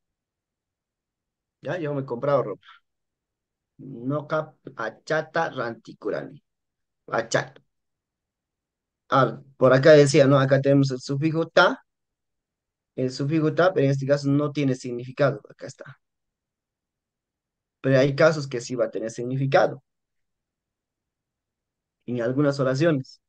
¿Ya? Yo me compraba ropa. No cap achata ranti kurani. Achata. Ah, por acá decía, ¿no? Acá tenemos el sufijo ta. El sufijo ta, pero en este caso no tiene significado. Acá está. Pero hay casos que sí va a tener significado en algunas oraciones.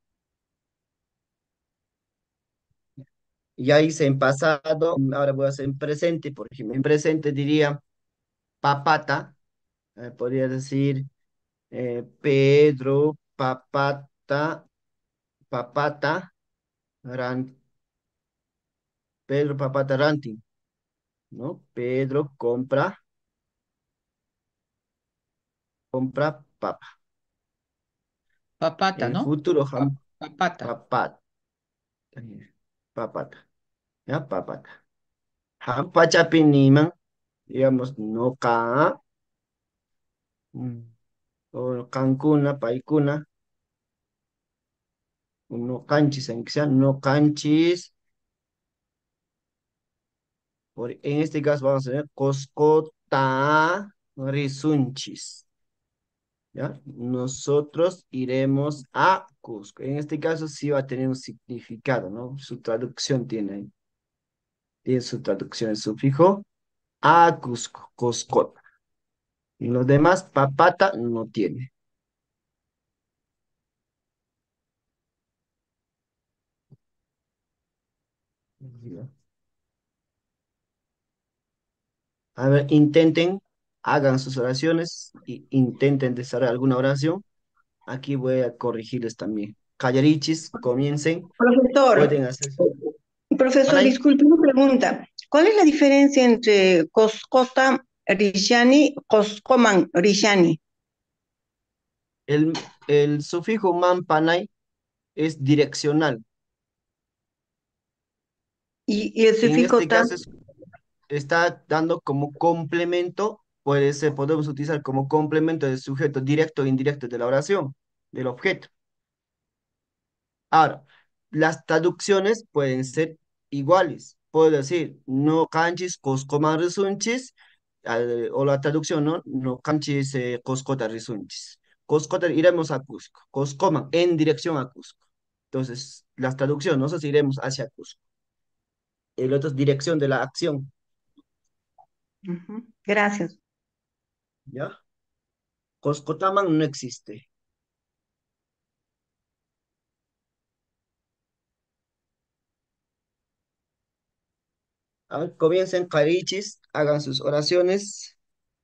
Ya hice en pasado, ahora voy a hacer en presente. Por ejemplo, en presente diría papata. eh, podría decir eh, Pedro, papata, papata, ran- Pedro, papata, ranting, ¿no? Pedro compra, compra papa. Papata, En ¿no? futuro, Pa- jam, papata. papata, eh, papata, ¿ya? Papata. Ham pachapiniman, digamos, no ka, mm, o cancuna, paikuna, no canchis, en que sea, no canchis, por, en este caso vamos a ver, coscota, risunchis, ¿ya? Nosotros iremos a Cusco. En este caso sí va a tener un significado, ¿no? Su traducción tiene ahí, tiene su traducción, el sufijo a Cusco, coscota. Y los demás, papata no tiene. ¿Ya? A ver, intenten, hagan sus oraciones y intenten desarrollar alguna oración. Aquí voy a corregirles también. Callarichis, comiencen, Profesor, pueden hacer. profesor, Panay, disculpe una pregunta. ¿Cuál es la diferencia entre Coscota Rishani, Coscoman Rishani? el, el sufijo man panay es direccional. Y, y el En sufijo este ta? caso es- está dando como complemento, puede ser, podemos utilizar como complemento del sujeto directo e indirecto de la oración, del objeto. Ahora, las traducciones pueden ser iguales. Puedo decir, no canchis coscoman risunchis, al- o la traducción, ¿no? No canchis eh, coscota risunchis. Coscota, iremos a Cusco. Coscoman, en dirección a Cusco. Entonces, las traducciones, nosotros iremos hacia Cusco. El otro es dirección de la acción, Ujú. Gracias. ¿ya? Coscotaman no existe. A ver, comiencen, carichis, hagan sus oraciones.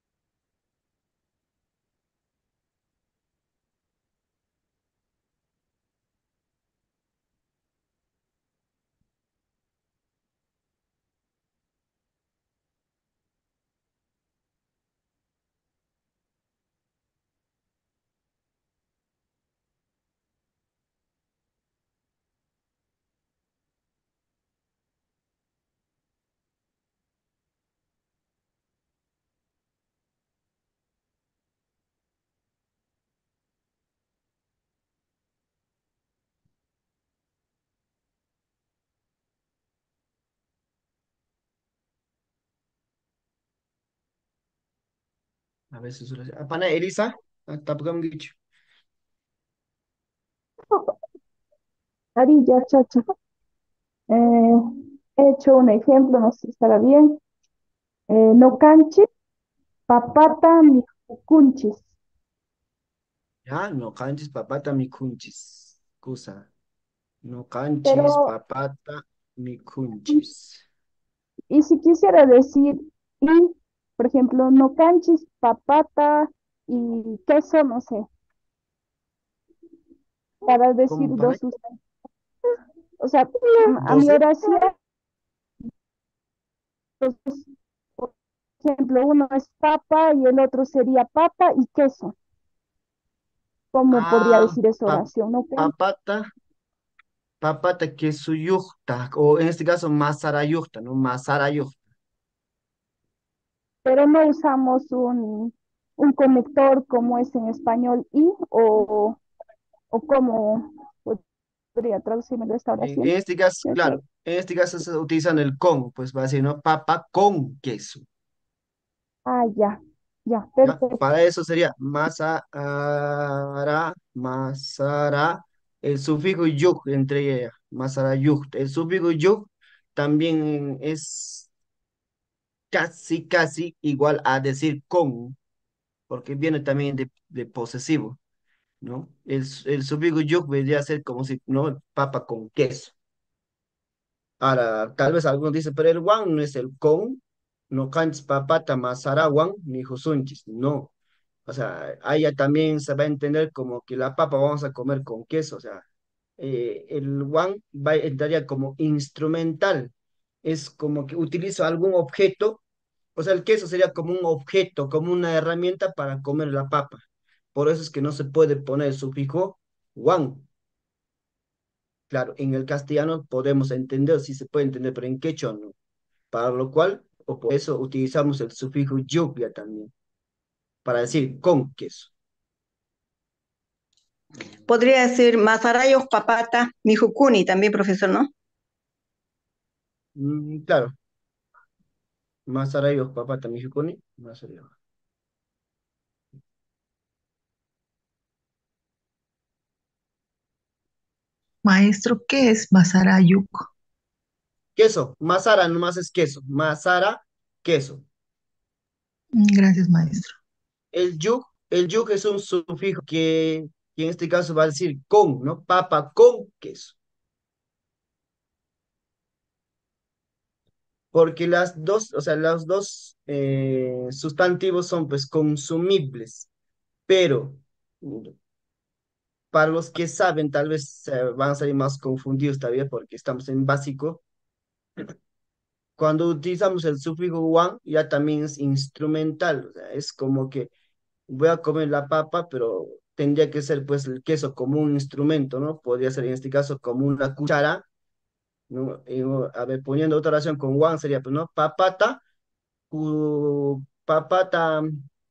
A ver sus oraciones. Apana, Elisa, ah, tapgam gichu. Ari, ya, chacho. Eh, he hecho un ejemplo, no sé si estará bien. Eh, no canchi, papata, mi cucunchis. Ya, no canchis papata mi cunchis. Cusa. No canchis Pero papata. mikunchis. Y si quisiera decir y, por ejemplo, no canchis, papata y queso, no sé, para decir ¿Cómo para dos ahí? sustancias. O sea, mm, a mi ¿Doce? oración, pues, por ejemplo, uno es papa y el otro sería papa y queso. ¿Cómo podría Ah, decir esa pa- oración? No can- papata, papata que suyukta, o en este caso masarayukta, ¿no? Masarayukta. pero no usamos un, un conector como es en español y o, o cómo podría traducirme esta En, en oración. este caso, Ya sé. claro, en este caso se utilizan el con, pues va a decir, ¿no? Papa con queso. Ah, ya, ya, ¿Ya? perfecto. Para eso sería masara, masara, el sufijo yuk entre ellas, masara yuk. El sufijo yuk también es casi, casi igual a decir con, porque viene también de, de posesivo, ¿no? El, el sufijo yuk vendría a ser como si, ¿no? Papa con queso. Ahora, tal vez algunos dicen, pero el wan no es el con, no canches papata masara wan ni josunchis, no. O sea, ahí ya también se va a entender como que la papa vamos a comer con queso, o sea, eh, el wan va, entraría como instrumental, es como que utilizo algún objeto, o sea, el queso sería como un objeto, como una herramienta para comer la papa. Por eso es que no se puede poner el sufijo wan. Claro, en el castellano podemos entender, sí se puede entender, pero en quechua no. Para lo cual, o por eso utilizamos el sufijo lluvia también, para decir con queso. Podría ser Mazarayos Papata, Mijukuni también, profesor, ¿no? Mm, claro, Masarayo, papá también Masarayo. Maestro, ¿qué es Masarayuk? Queso, Masara nomás es queso. Masara, queso. Mm, Gracias, maestro. El yuk, el yuk es un sufijo que, que en este caso va a decir con, ¿no? Papa con queso. Porque las dos, o sea, los dos eh, sustantivos son pues consumibles, pero mm, para los que saben tal vez eh, van a salir más confundidos todavía porque estamos en básico. Cuando utilizamos el sufijo wan, ya también es instrumental, o sea, es como que voy a comer la papa, pero tendría que ser pues el queso como un instrumento, ¿no? Podría ser en este caso como una cuchara, ¿no? Y, o, a ver, poniendo otra oración con wan sería, pues, ¿no? Papata, cu- papata,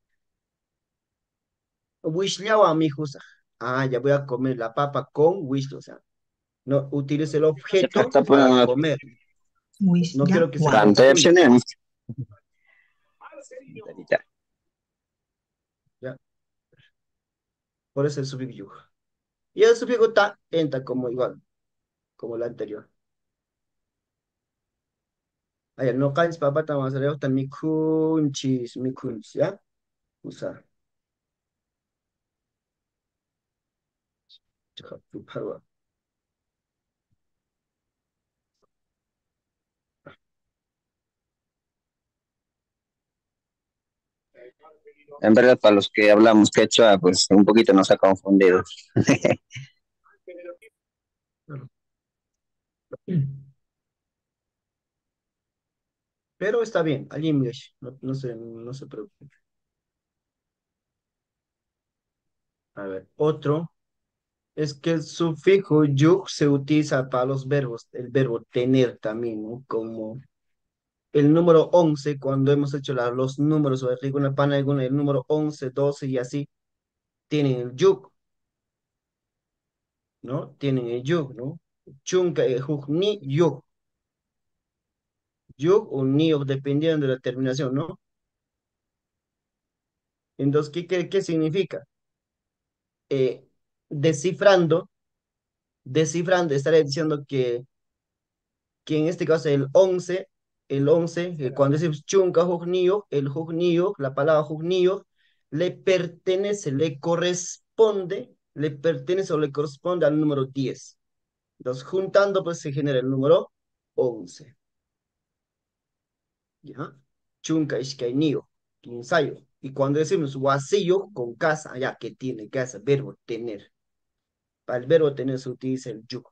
wishlawa, mijusa. Ah, ya voy a comer la papa con wish, o sea, no utilice el objeto Está para poniendo comer. Uy, No ya, quiero que se guau. confunda, cantarse, ¿ya? Por eso el sufijo yu. Y el sufijo ta entra como igual, como el anterior. Allá, no caes papata más lejos, tan mi kunchis, mi kunchis, ¿ya? Usa. Chaja, tu parwa. en verdad, para los que hablamos quechua, pues un poquito nos ha confundido. Claro. Pero está bien, allí English, no, no se, no se preocupe. A ver, otro es que el sufijo yuk se utiliza para los verbos, el verbo tener también, ¿no? Como el número once cuando hemos hecho la- los números, o alguna pana, alguna, el número once doce y así, tienen el yuk, ¿no? Tienen el yuk, ¿no? Chunka, eh, juk, ni, yuk. Yuk o niok, dependiendo de la terminación, ¿no? Entonces, ¿qué, qué, qué significa? Eh, descifrando, descifrando, estaré diciendo que, que en este caso el once el once eh, cuando decimos chunka jugniyo, el jugniyo, la palabra jugniyo, le pertenece, le corresponde, le pertenece o le corresponde al número diez. Entonces, juntando, pues se genera el número once. ¿Ya? Chunka ishkainio, quinsayo. Y cuando decimos wasillo con casa, ya que tiene casa, verbo tener. Para el verbo tener se utiliza el yu.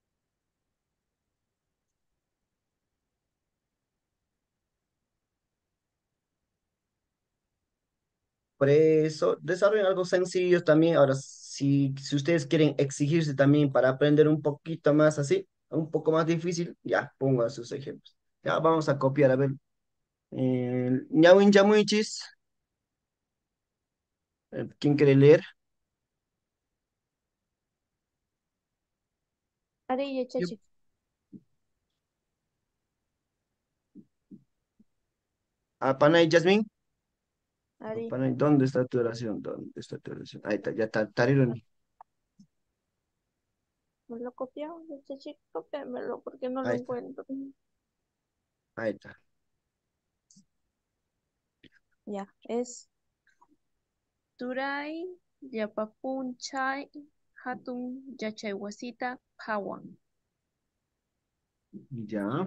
Por eso, desarrollen algo sencillo también. Ahora, si, si ustedes quieren exigirse también para aprender un poquito más así, un poco más difícil, ya, pongan sus ejemplos. Ya, vamos a copiar, a ver. Eh, ñawin yamuichis, eh, ¿quién quiere leer? Ari Yo, yachachik. Ah, Panay Yasmin. Ari. Panay, ¿dónde está tu oración? ¿Dónde está tu oración? Ahí está, ya está, tarieron. Me lo copió, yachachik. Cópiamelo porque no lo Ahí está, encuentro. ahí está. Ya, es Turay, Yapapunchay, Hatun, Yachaywasita, Pawan. Ya,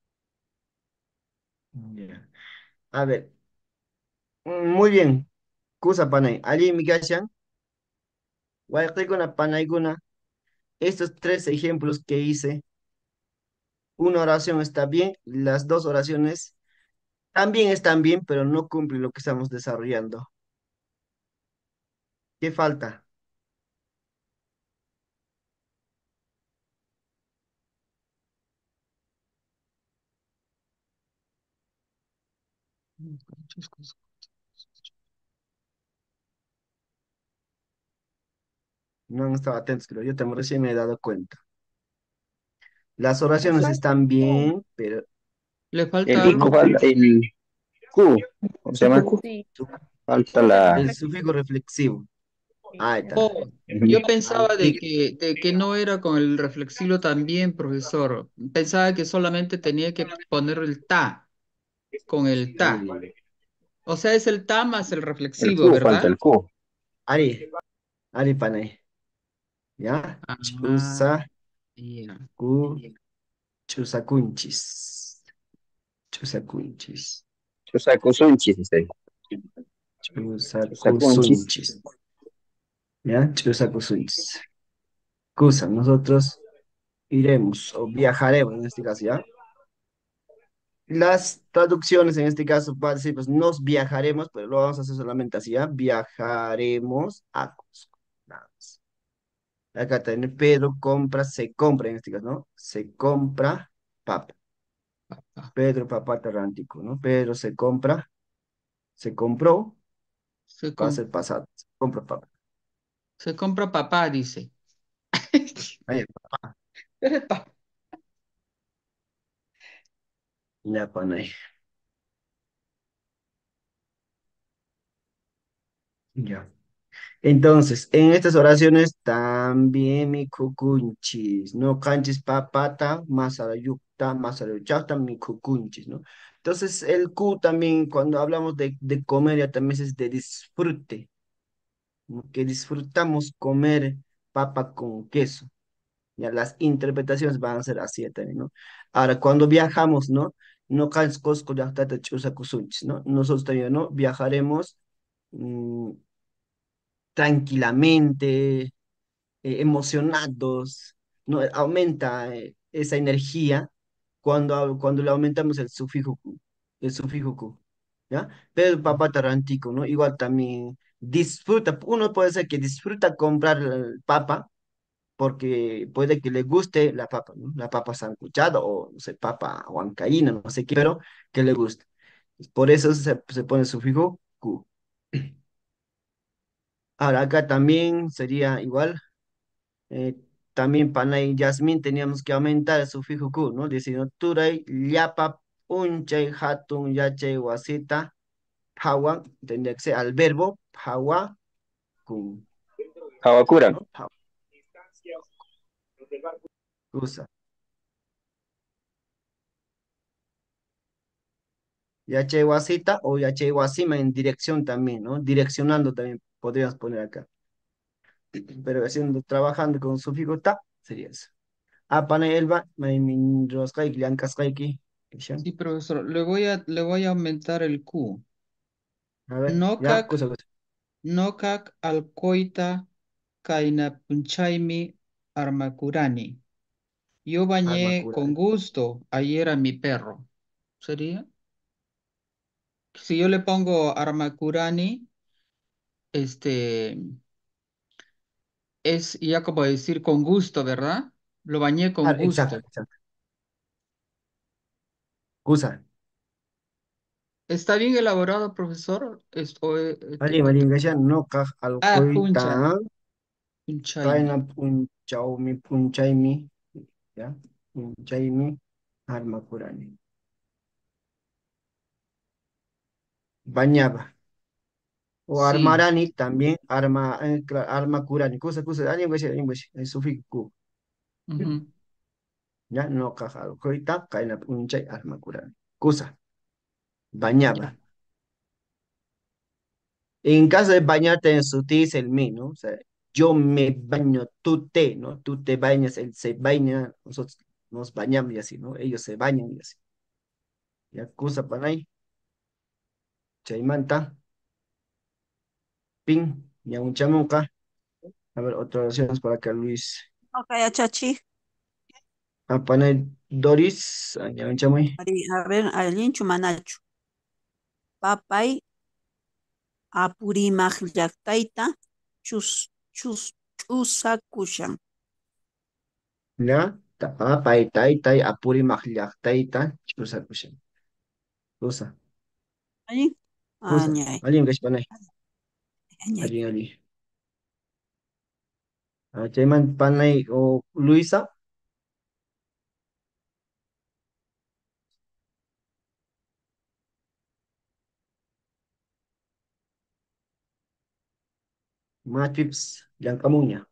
ya. A ver, mm, muy bien. Kusa Panay. Ali Mikashan, Waiqikuna Panayguna. Estos tres ejemplos que hice, una oración está bien, las dos oraciones también están bien, pero no cumplen lo que estamos desarrollando. ¿Qué falta? No han estado atentos, creo. Yo también recién me he dado cuenta. Las Me oraciones falta están un bien, pero ¿le El falta I algo? falta, el Q, ¿cómo se llama? sí, su- Falta Q de la... el reflexión. sufijo reflexivo. Sí, Ahí me está. falta. Oh, yo Ujú. pensaba de Antig- que, de que no era con el reflexivo también, profesor. Pensaba que solamente tenía que poner el ta con el ta. Uy. O sea, es el ta más el El reflexivo, Q, falta ¿verdad? el Q. Ari, Ari Panay. ¿Ya? Ah, Chusa, ya. cu, chusacunchis. Chusacunchis. Chusacusunchis, dice. Chusaconchis. Chusacusunchis. ¿Ya? Chusacusunchis. Cusa, nosotros iremos o viajaremos en este caso, ¿ya? Las traducciones en este caso va a decir, pues nos viajaremos, pero lo vamos a hacer solamente así, ¿ya? Viajaremos a Cusco. Nada más. Acá también Pedro compra, se compra en este caso, ¿no? Se compra papa. Ah, Pedro papá tarrántico, ¿no? Pedro se compra, se compró, Se, va a com- ser pasado. Se compra papa. se compra papá, dice. Ahí, Epa. ya pone ahí. Ya. Entonces, en estas oraciones también mi cucunchis, no canchis papata, masarayukta, masarayuchata, mi cucunchis, ¿no? Entonces, el cu también, cuando hablamos de, de comer, ya también es de disfrute, ¿no? Que disfrutamos comer papa con queso. Ya las interpretaciones van a ser así también, ¿no? Ahora, cuando viajamos, ¿no? No canchis cosco ya tata chusa cusunchis, ¿no? Nosotros también, ¿no? Viajaremos mm, tranquilamente, eh, emocionados, ¿no? Aumenta eh, esa energía cuando, cuando le aumentamos el sufijo cu, el sufijo cu, ¿ya? Pero el papá tarantico, ¿no? Igual también disfruta, uno puede ser que disfruta comprar el papa porque puede que le guste la papa, ¿no? La papa sancochada o, no sé, papa huancaína, no sé qué, pero que le guste. Por eso se, se pone sufijo cu. Ahora, acá también sería igual. Eh, también Panay y Yasmín teníamos que aumentar el sufijo ku, ¿no? Diciendo Turay, Llapa, Unchay, Hatun, Yachay, Wasita, Hawa, tendría que ser al verbo, Hawa, Kun, Hawakuran. ¿no? Hawa, Kusa. Yachay, Wasita o Yachay, Wasima en dirección también, ¿no? Direccionando también podríamos poner acá. Pero haciendo, trabajando con sufijo ta, sería eso. Apanay elba, may min rosqayki, llank'asqayki. Ishan. Sí, profesor, le voy a, le voy a aumentar el Q. A ver, ya, Nokak, cosa, cosa. nokak alcoita kainapunchaymi armakurani. Yo bañé Armacura. con gusto ayer a mi perro. ¿Sería? Si yo le pongo armakurani, este, es ya como decir con gusto, ¿verdad? Lo bañé con Ah, exacto, gusto. exacto. Cosa. ¿Está bien elaborado, profesor? Esto, eh, eh, te- Malin, te- te- malin, gasya, no kah ah, alcoyta, puncha, kaina punchaymi. punchawmi, punchaymi, ya, punchaymi, armacurani. Bañaba. O Sí. armarani también, arma, eh, cla- armacurani. Cosa, cosa, alguien gasya, alguien gasya, es sufijo. Ujú. Ya, no kah alcoyta, kaina punchay, armacurani. Cosa, bañaba. Ya. En caso de bañarte en su ti es el mí, ¿no? O sea, yo me baño, tú te, ¿no? Tú te bañas, él se baña, nosotros nos bañamos y así, ¿no? Ellos se bañan y así. Ya, cosa para ahí, chaymanta, pin, ya un chamuca. A ver, otras oraciones para acá, Luis. Ok, achachi. Apanay Doris, ya un chamuy. Ari, a ver, allinchu manachu. Papay apurimaq llaqtayta chus chus chusakushan. Ya, ta, apay, tay, tay, apuri mahllak, tayta, chusa, kushan. Cosa, Allí, cosa, añay, alguien que es panay, añay. alguien, alguien. Ah, chayman panay o Luisa, matrips, yankamuña.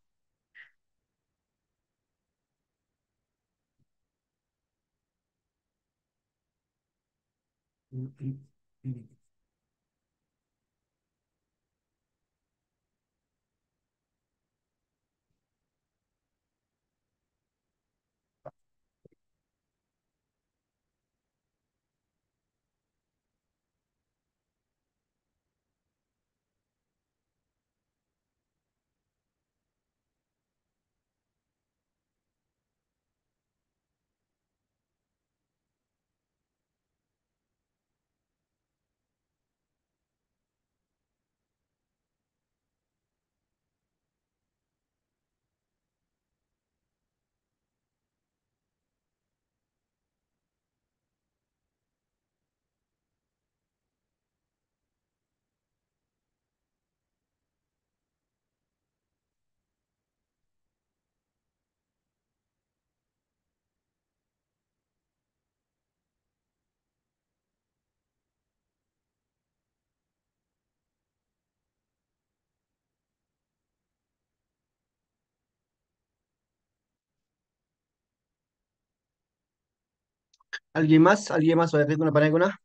¿Alguien más? ¿Alguien más? ¿Vaya una para alguna?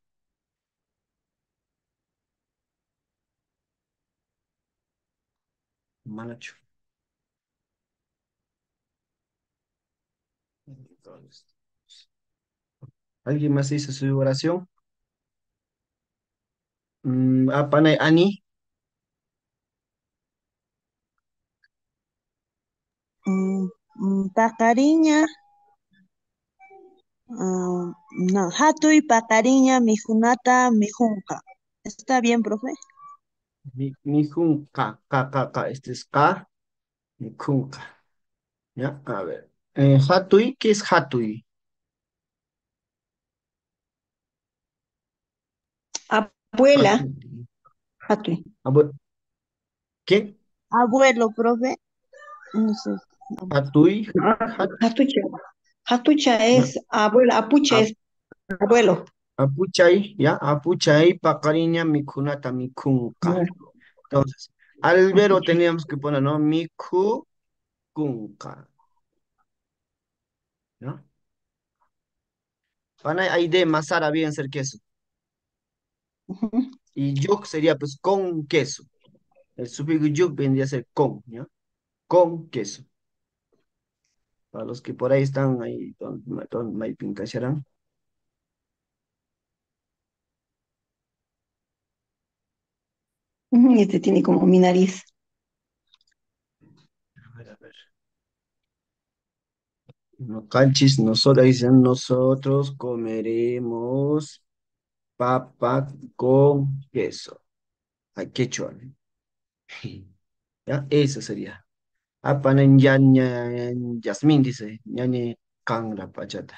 Manacho. ¿Alguien más hizo su oración? Mm, ah, panay Ani. Mm, mm, Paqariña, ah, no, hatuy paqariña mijunata mijunqa. ¿Está bien, profe? Mi, mi junca, ca, ca, ca. Este es K, mi junca. ¿Ya? A ver. Eh, Hatui, ¿qué es Hatui? Abuela, Hatui. Hatui. Ah, bueno, ¿qué? Abuelo, profe. No sé. Hatui, Ah, hat, Hatucha. Hatucha ¿ya? es abuela, Apuche A- es abuelo. Apuchay, ¿ya? Apuchay, pacariña, mi cunata, mi junca. No. Entonces, al verbo teníamos que poner, ¿no? Mi cu, cunca. ¿No? Panay, hay de masara bien ser queso. Ujú. Y yuk sería pues con queso. El sufijo yuk vendría a ser con, ¿ya? Con queso. Para los que por ahí están ahí, don, don Maipin Cacharán. Ujú, este tiene como mi nariz. A ver, a ver. No canchis, nosotros dicen nosotros comeremos papa con queso. Ay, quechua. ¿Ya? Eso sería. Apanen ya, ña- Yasmín dice, ñañe kan la pachata.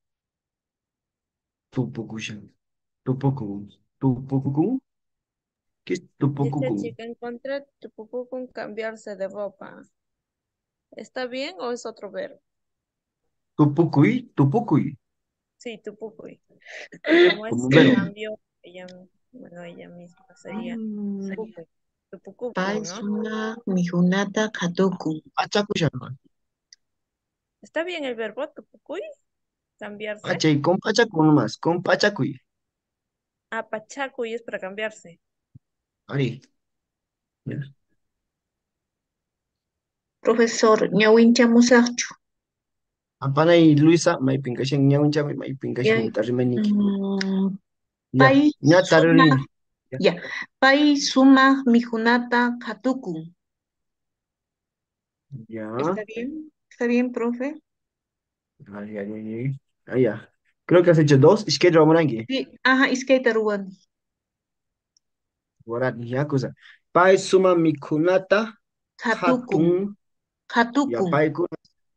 Tupukushan. Tupuku. Tupuku. ¿Qué es Dice tupuku? chica, encontré tupucu con cambiarse de ropa. ¿Está bien o es otro verbo? Tupucuy, tupucuy. Sí, tupucuy. Como es Como verbo. cambio, ella, bueno, ella misma sería Mm, tupucuy. Tupucucu, ¿no? Paisuma mijunata katukun. Pachakushan. ¿Está bien el verbo tupucuy? Cambiarse. Pachay, con pachacu nomás, con pachacuy. Ah, pachacuy es para cambiarse. Ari. Ya. Profesor, ñawincha musaqchu. Apanay Luisa, may pinkashan ñauncha, may Ya, pinkashan tarimaniki. mm, Ya, pay ña sumaq, taririni. Ya, ya, pay sumaq mijunata katukun. ya. ¿Está bien? ¿Está bien, profe? Ay, ay, ay, ay. Ah, ya. Creo que has hecho dos. Es que Romanangi. Sí, ajá, iskayta ruwani. Guarani, ya cosa. Pai suma mikunata, Katukun, hatun, ya katukun. pai kuna,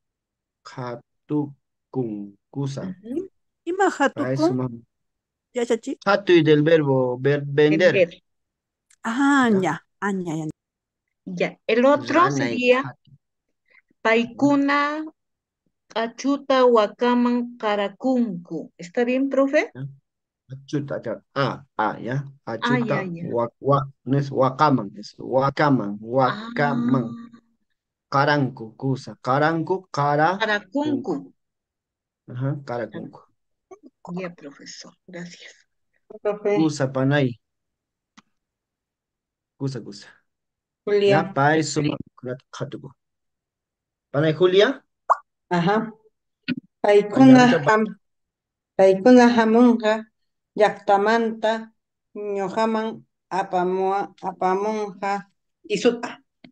hatukun, kusa. Ujú. Ima Pai hatukun, suma. yachachi. Hatu y del verbo ver, vender. Vender. Ah, Ya. ya, ah, ya, ya. Ya, el otro Rana y sería hatu. Ya. paikuna achuta wakaman karakunku. ¿Está bien, profe? Ya. Achuta, ya. Ah, ah, ya. Ah, ya, Achuta, ya. wak, wak, no es wakaman, es wakaman, wakaman. Ah, Caranco, kusa. Caranco, cara, karakunku. kunku. Ajá, cara, kunku. Ya, profesor. Gracias. Profe, Kusa, panay. Kusa, kusa. Ya, Julia. pai suma mikunata, hatuku. Panay Julia. Ajá. Allá, Paikuna ahorita ham, paikuna hamunqa llaqtamanta ñuqaman apamua, apamunqa kisuta.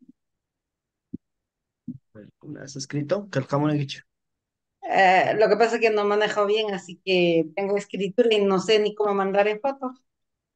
¿me has escrito? Que el jamón he dicho. Eh, lo que pasa es que no manejo bien, así que tengo escritura y no sé ni cómo mandar en fotos.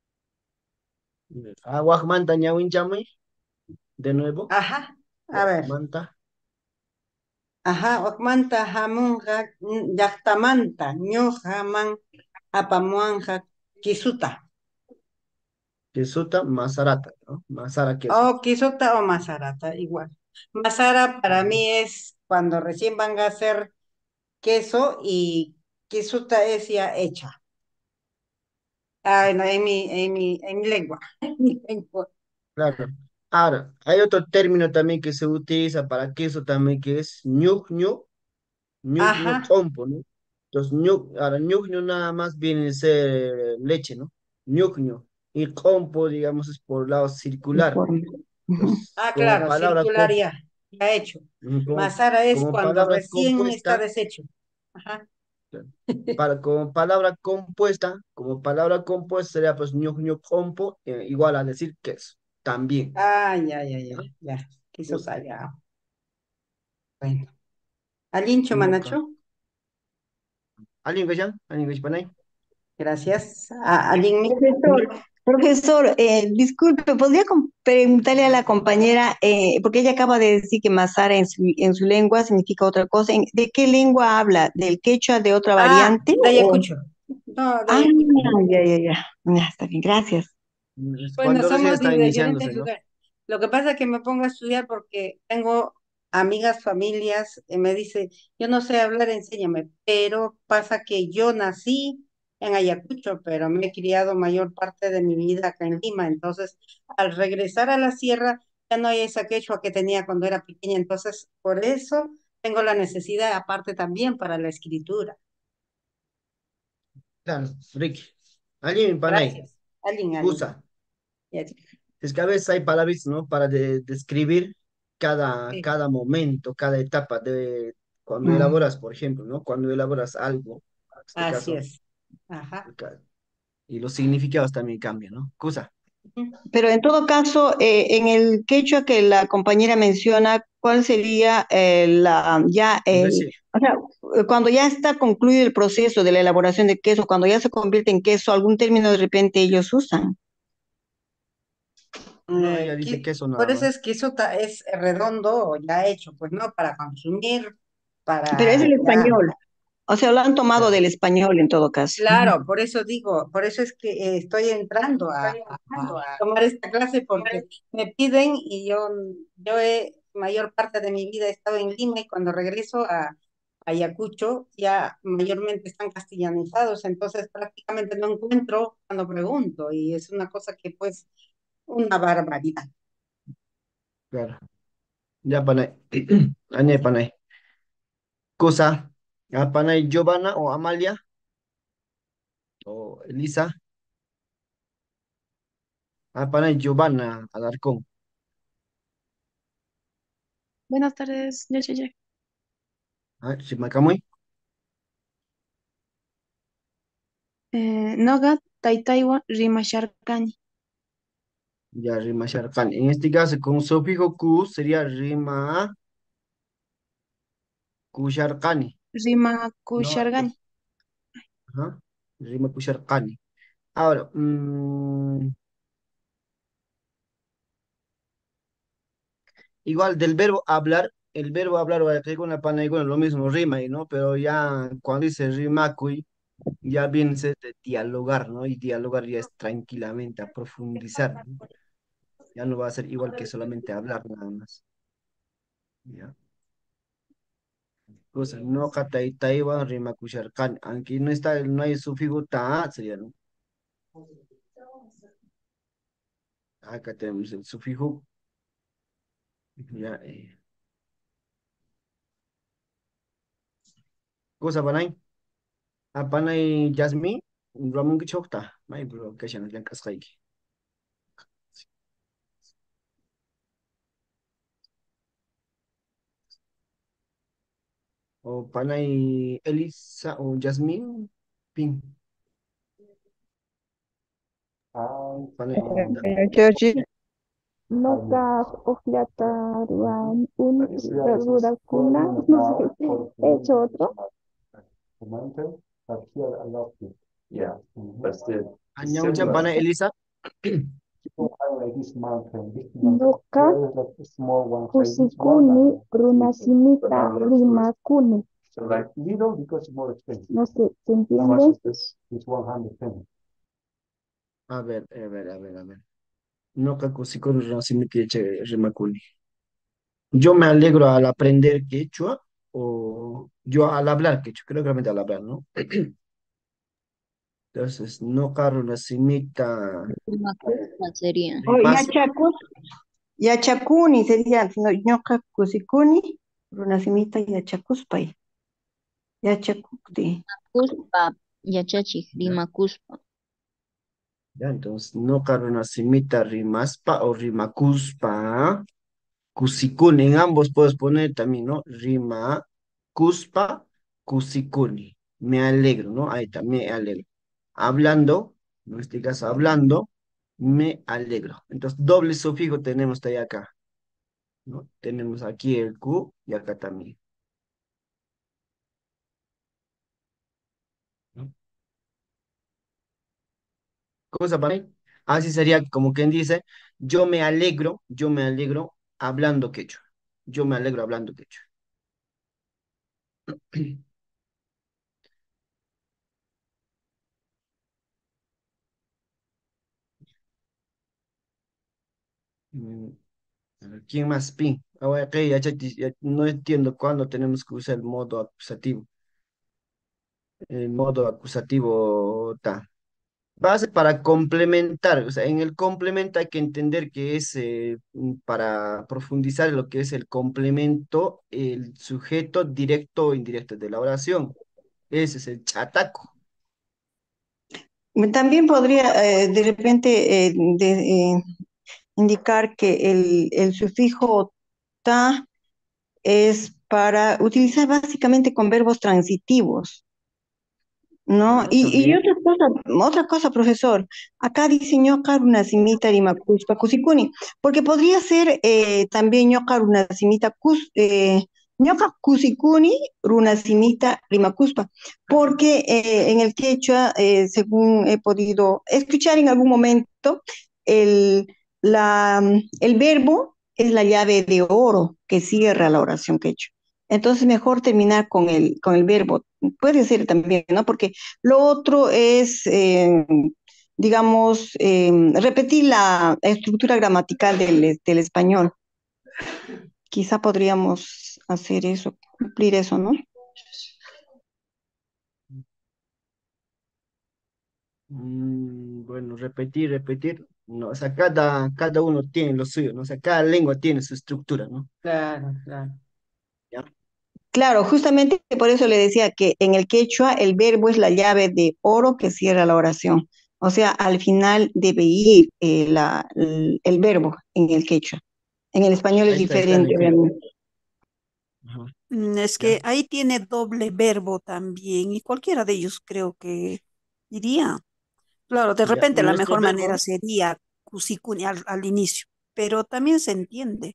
Ah, Guajmanta, ñawin chamay. De nuevo. Ajá. A ver. Guajmanta. Ajá. Okmanta hamunqa llaqtamanta ñuqaman apamuanja kisuta. Quesuta, masarata, ¿no? Masara queso. O kisuta o masarata, igual. Masara para mí es cuando recién van a hacer queso y kisuta es ya hecha. Ah, no, en mi, en mi, en mi lengua. En mi lengua. Claro. Ahora, hay otro término también que se utiliza para queso también que es ñuño, ñuño Ajá. compo, ¿no? Entonces, ñu, ahora, ñuño nada más viene a ser leche, ¿no? Ñuño. Y compo, digamos, es por lado circular. Informe. Ujú. Entonces, Ah, como claro, palabra, circular compo, ya, ya hecho. como, Masara es como cuando palabra recién está compuesta. deshecho. Ajá. Para, como palabra compuesta, como palabra compuesta sería pues ñuño compo, eh, igual a decir queso, también. Ah, ya, ya, ya, ¿No? ya. Cosa. Kisuta, ya. Bueno. Alincho, Ñuca. Manacho. ¿Alguien que ya? ¿Alguien que ya? ¿Panay? Gracias. A, Alin, mi- Profesor, profesor, eh, disculpe, ¿podría com- preguntarle a la compañera, eh, porque ella acaba de decir que Masara en su, en su lengua significa otra cosa, ¿en- ¿de qué lengua habla? ¿Del quechua de otra Ah, variante? de O... Ayacucho. No, de Ah, Ayacucho. ya, ya, ya. Ya, está bien, gracias. Es Bueno, cuando recién somos está de diferentes iniciándose, ¿no? lugares. Lo que pasa es que me pongo a estudiar porque tengo amigas, familias, y me dice, yo no sé hablar, enséñame, pero pasa que yo nací en Ayacucho, pero me he criado mayor parte de mi vida acá en Lima. Entonces, al regresar a la sierra, ya no hay esa quechua que tenía cuando era pequeña. Entonces, por eso tengo la necesidad, aparte también para la escritura. Claro, Ricky. ¿Alguien en Panay? Gracias. Alguien, alguien. Cusa. Ya. Es que a veces hay palabras, ¿no? Para de- describir cada, Sí. cada momento, cada etapa de cuando Mm, elaboras, por ejemplo, ¿no? Cuando elaboras algo, en este Así caso, es. Ajá. acá, y los significados también cambian, ¿no? Cosa. Pero en todo caso, eh, en el quechua que la compañera menciona, ¿cuál sería eh, la, ya el, Reci- o sea, eh, cuando ya está concluido el proceso de la elaboración de queso, cuando ya se convierte en queso, algún término de repente ellos usan? No, Eh, ella dice qui- queso por nada eso más. es que eso ta- es redondo, ya hecho, pues no, para consumir, Pero es para el ya. español, o sea, lo han tomado Claro, del español en todo caso. Claro, por eso digo, por eso es que eh, estoy entrando a, a- a tomar esta clase porque me piden y yo, yo he, mayor parte de mi vida he estado en Lima y cuando regreso a Ayacucho ya mayormente están castellanizados, entonces prácticamente no encuentro cuando pregunto y es una cosa que pues una barbaridad. claro. Ya, panay. Añe, panay. Cosa. Ah, panay, Giovanna o Amalia o Elisa. Ah, panay, Giovanna Alarcón. Buenas tardes, ya, ya, ya. Ah, Chimacamuy. Eh, Noga, Taitaiwa, Rimasharkani. Ya, rima Sharkan. En este caso, con sufijo ku sería rima kusharkani, ¿no? Rimakushargani. Entonces, ajá, rima kusharkani. Ahora, mm, igual del verbo hablar, el verbo hablar o con una pana igual es lo mismo, rima, y ¿no? Pero ya cuando dice rimakui, ya viene a ser de dialogar, ¿no? Y dialogar ya es tranquilamente, a profundizar, ¿no? Ya no va a ser igual que solamente hablar nada más. ¿Ya? Cosa, no katai taiwan rima kusharkani. Aunque no está, no hay sufijo ta, sería, ¿no? Acá tenemos el sufijo, ya, eh, cosa panay, a panay Jasmine, Ramon Kichokta, may bro, kashan lang kaskaiki. O panay Elisa o Jasmine, ping, panay Linda. Georgie, Noga, Ofiata, Ruan, Un, Rurakuna. No sé, he hecho otro. Añaucha panay Elisa, Noka, Kusikuni, Runasimita, Rimakuni. No sé, ¿se entiende? a ver, a ver, a ver, a ver. No kakusikoro rasimiki eche rimakuni. Yo me alegro al aprender quechua o yo al hablar quechua, creo que realmente al hablar, ¿no? Entonces, no carro nasimita Rimacuca sería. O rimas, Yachacus, Yachacuni sería, sino ñoqa kusikuni, runasimita Yachacuspay, Yachacukti. Cuspa, yachachik, ¿ya? Rimacuspa. ¿Ya? Entonces, no carro nasimita rimaspa o rimacuspa, cusikuni, en ambos puedes poner también, ¿no? Rima, cuspa, cusikuni. Me alegro, ¿no? Ahí también me alegro. Hablando, en este caso hablando, me alegro. Entonces, doble sufijo tenemos ahí acá, ¿no? Tenemos aquí el Q y acá también, ¿no? Cosa para mí. Así sería como quien dice, yo me alegro, yo me alegro hablando quechua. Yo me alegro hablando quechua. Mm, a ver, ¿quién más? Pin. Ah, bueno, ok, ya, ya- ya no entiendo cuándo tenemos que usar el modo acusativo. El modo acusativo ta. Base para complementar, o sea, en el complemento hay que entender que es eh, mm, para profundizar en lo que es el complemento, el sujeto directo o indirecto de la oración. Ese es el chataco. También podría eh, de repente eh, de- eh, indicar que el, el sufijo ta es para utilizar básicamente con verbos transitivos, ¿no? Ah, Y, y también. otra cosa, otra cosa, profesor, acá dice ñocar una simita rimakuspa kusikuni, porque podría ser eh, también ñocar una simita kus, eh, ñoca kusikuni runa simita rimakuspa, porque eh, en el quechua, eh, según he podido escuchar en algún momento, el, la, el verbo es la llave de oro que cierra la oración quechua. Entonces, mejor terminar con el, con el verbo. Puede ser también, ¿no? Porque lo otro es, eh, digamos, eh, repetir la estructura gramatical del, del español. Quizá podríamos hacer eso, cumplir eso, ¿no? Mm, bueno, repetir, repetir. No, o sea, cada, cada uno tiene lo suyo, ¿no? O sea, cada lengua tiene su estructura, ¿no? Claro, claro. ¿Ya? Claro, justamente por eso le decía que en el quechua el verbo es la llave de oro que cierra la oración. O sea, al final debe ir eh, la, el, el verbo en el quechua. En el español es Ahí está, ahí está el diferente, ejemplo. obviamente. Ajá, Mm, Es ¿ya? que ahí tiene doble verbo también y cualquiera de ellos creo que iría. Claro, de ¿Ya? repente la Nuestro mejor manera verbo, sería cusikuni al, al inicio, pero también se entiende,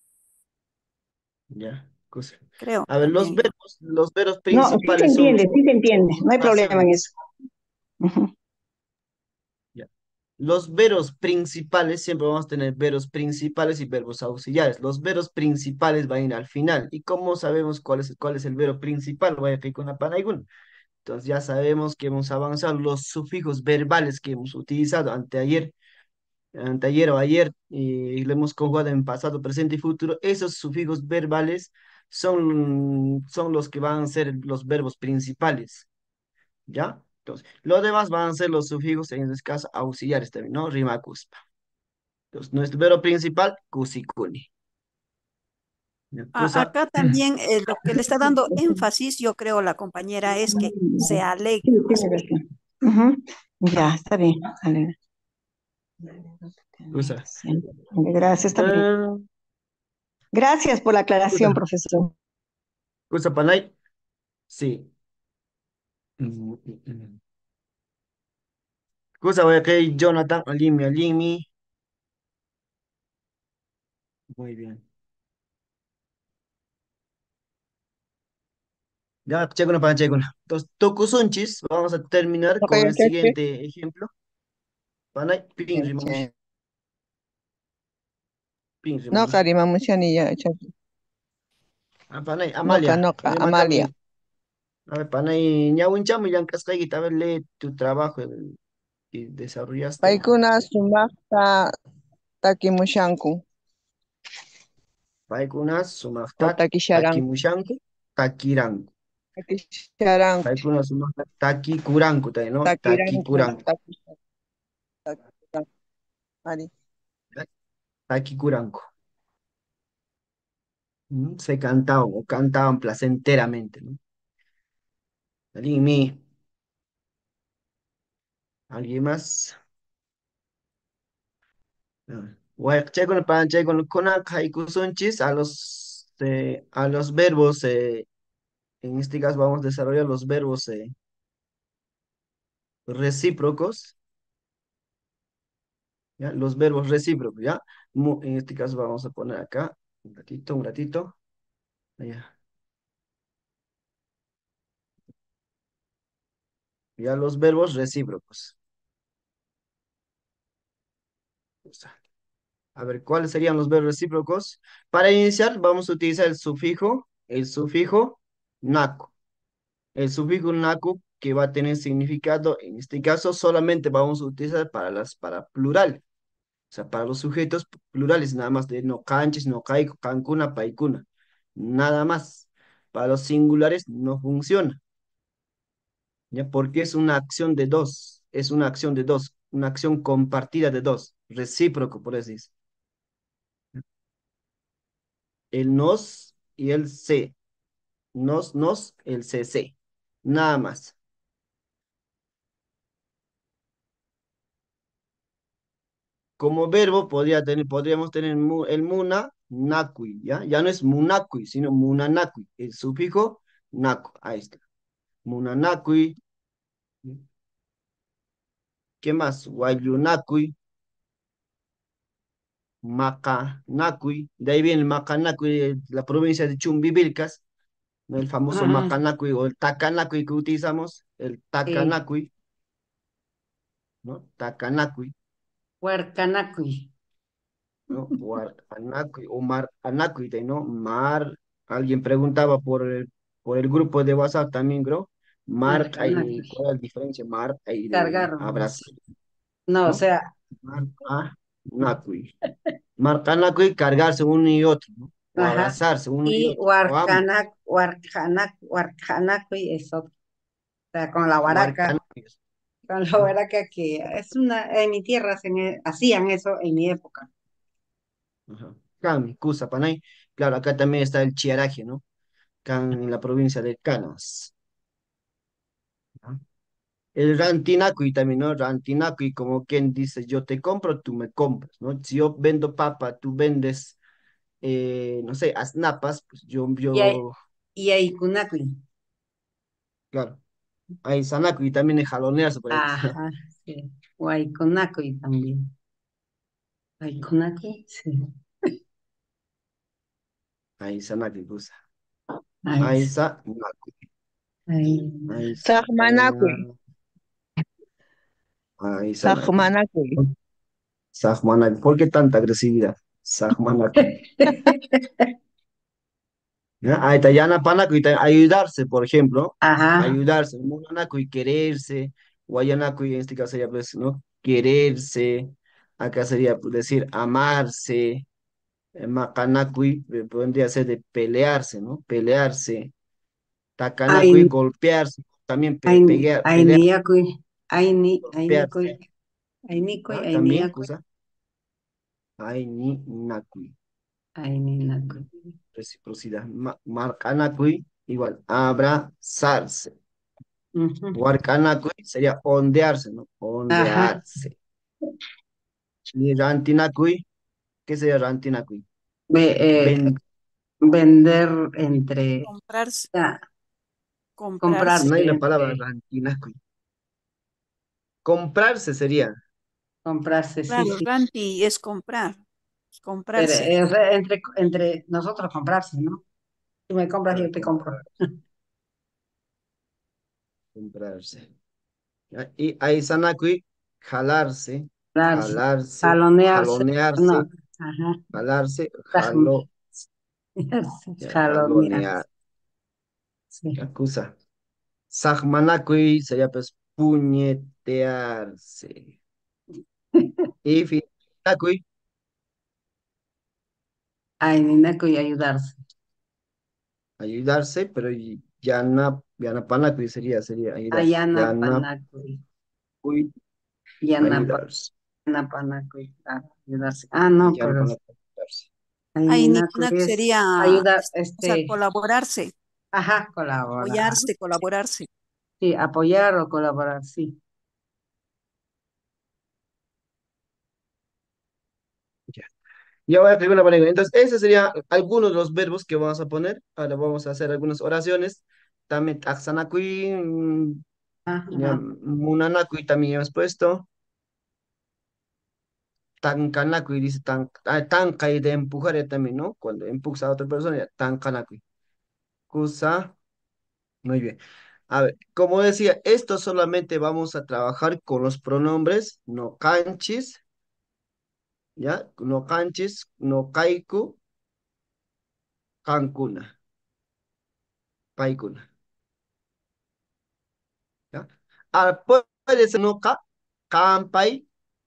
¿ya? Cosa. creo A ver, los también yo. verbos, los verbos No, sí se principales son entiende, los sí se entiende, no hay problema en pasivos. eso. Ujú. ¿Ya? Los verbos principales, siempre vamos a tener verbos principales y verbos auxiliares. Los verbos principales van a ir al final. ¿Y cómo sabemos cuál es, cuál es el verbo principal? Voy a pedir con la panaiguna. Entonces ya sabemos que hemos avanzado los sufijos verbales que hemos utilizado anteayer, anteayer o ayer, y lo hemos conjugado en pasado, presente y futuro. Esos sufijos verbales son, son los que van a ser los verbos principales, ¿ya? Entonces, lo demás van a ser los sufijos, en este caso, auxiliares también, ¿no? Rima cuspa. Entonces, nuestro verbo principal, cusikuni. ¿Ya? A- Cosa, acá también eh, lo que le está dando énfasis, yo creo, la compañera, es que se Sí, alegre más tiene bien. razón. Ujú. Ya, está bien. Vale. cosa. Sí. Gracias, está bien. Ah, Gracias por la aclaración, cosa, profesor. cosa panay. Sí. Mm, mm, mm. Cosa voy a que Jonathan, Alimi, Alimi. Muy bien. Ya, chécuna para chécuna. Entonces, tocusunchis, vamos a terminar con el Noqayachachi, siguiente ejemplo. Panay, pin rimamush, yachachi. pin Noqa rimamush. rimamushani yachachi. Ah, Panay, Noqa, Amalia, noqa, Amalia. rimachame. A ver, Panay, ñawinchame, llankasqaykita, a ver, lee tu trabajo el- que desarrollaste. Paykuna sumaqta takimushanku Paykunas, o sumaqta, takisharanku. takimushanku, takiranku. Takisharanku. Paykunas, sumaqta, takikuranku, también, ¿no? Takiranku. Takikuranku. Takisharanku. Takiranku. Ari. Takikuranku. Mm, Se cantaban o cantaban placenteramente, ¿no? ¿Alguien, mi- ¿alguien más? Wayqchaykuna panchaykuna kunaka haykusunchis a los, eh, a los verbos, eh, en este caso vamos a desarrollar los verbos eh, recíprocos, ¿ya? Los verbos recíprocos, ¿ya? Mu- en este caso vamos a poner acá, un ratito, un ratito, ya, ya los verbos recíprocos. O sea, a ver, ¿cuáles serían los verbos recíprocos? Para iniciar vamos a utilizar el sufijo, el sufijo naco. El sufijo naku que va a tener significado, en este caso solamente vamos a utilizar para las para plural, o sea, para los sujetos plurales, nada más de no canches, no caico, cancuna, paicuna, nada más. Para los singulares no funciona, ¿ya? Porque es una acción de dos, es una acción de dos, una acción compartida de dos, recíproco, por eso decir. El nos y el se, nos, nos, el se, se, nada más. como verbo podría tener, podríamos tener mu- el muna, nakui, ¿ya? Ya no es munakui, sino munanakui. El sufijo naku, ahí está. Munanakui, ¿qué más? Wayunakui, Macanacui, de ahí viene el Macanacui, eh, la provincia de Chumbivilcas, ¿no? El famoso Ajá, Macanacui o el Tacanacui que utilizamos, el sí. Tacanacui, ¿no? Tacanacui, Huarcanacui. ¿no? Huarcanacui o Mar Anacui, ¿no? Mar, alguien preguntaba por el, por el grupo de WhatsApp también, creo. Mar, hay, Huarcanacui. ¿cuál es la diferencia? Mar, hay Cargar abrazar, nomás. No, o ¿no? sea, Mar, Anacui. Marcanacui, cargarse uno y otro, ¿no? O ajá. abrazarse uno y Y otro, o ambos. Huarcanac, Huarcanac, Huarcanacui es otro. O sea, con la huaraca, Huarcanacui. con la huaraca que es una, en mi tierra hacen e- hacían eso en mi época. Ajá. Cami, Cusa, Panay. Claro, acá también está el chiaraje, ¿no? Acá en la provincia de Canas. ¿No? El rantinacui también, ¿no? Rantinacui, como quien dice, yo te compro, tú me compras, ¿no? Si yo vendo papa, tú vendes, eh, no sé, asnapas, pues yo, Y hay, yo, y hay Cunacui. claro. Ahí sanacui también es jalonearse por ahí. Ajá, sí. Huayconacui también. Huayconacui, sí. Ahí sanacui, Cusa. Ahí, Ahí sí. sanacui. Ahí. Ahí sa- Sahmanakui. ahí sanacui. Sahmanakui. Sahmanacui. ¿Por qué tanta agresividad? Sahmanacui. ¿Ya? Ahí está, yana panaco y ta- ayudarse, por ejemplo, Ajá. ayudarse, monanaco y quererse, guayanaco y en este caso sería, pues, ¿no? Quererse, acá sería pues, decir amarse, eh, macanacui eh, podría ser de pelearse, ¿no? Pelearse, tacanacui, Ay, golpearse, también pe- ay, peguear, ay, pelear, niacui. Ay, ni, ay, golpearse, nicui. Ay, nicui, ¿ah? ay, También, niacui. cosa, ay, ni, nacui, Ay, ni, nacui. reciprocidad, Ma- marcanacui, igual, abrazarse. Ujú. Huarcanacui sería ondearse, ¿no? Ajá. Ondearse. Y rantinacui, ¿qué sería rantinacui? Ve- eh, Ven, vender entre, Comprarse, ya, comprarse. no comprarse hay la palabra entre, rantinacui. Comprarse sería. comprarse, sí, Claro, sí. ranti es comprar, es Pero, comprarse. eh, o sea, entre, entre nosotros comprarse, ¿no? Tú me compras, Ah, yo te compro. comprar, comprarse. ¿Ya? Y aisanacui, jalarse, Comprarse, jalarse, jalonearse, jalonearse, no, ajá. jalarse, Jalonearse, jalo, ya, jalonear. jalonearse, sí. Acusa. Sajmanacui sería pues puñetearse. Y finacui, Ay, ninaco y ayudarse. ayudarse, pero y- yana, yanapanacui sería, sería ayudarse. Ayana Yanapui, panacui, yana ayudarse. panacui, ayudarse. Ah, no, pero Yanapanacui, ayudarse. ay, Ahí ninaco Nikinak es sería, ayudar, es- o sea, este, colaborarse, ajá, colaborar. apoyarse, colaborarse. Sí, apoyar o colaborar, sí. Ya. Ya voy a escribir una palabra. Entonces, esos serían algunos de los verbos que vamos a poner. Ahora vamos a hacer algunas oraciones. También taxanacui, mm, ya, Ajá. munanacui también hemos puesto. Tancanacui dice tan, ah, tanca y de empujar ya también, ¿no? Cuando empujas a otra persona, ya tancanacui. Cusa, muy bien. A ver, como decía, esto solamente vamos a trabajar con los pronombres no canchis, ¿ya? No canchis, no kaiku, cancuna, paikuna, ¿ya? Ahora, puede ser no ca, campai,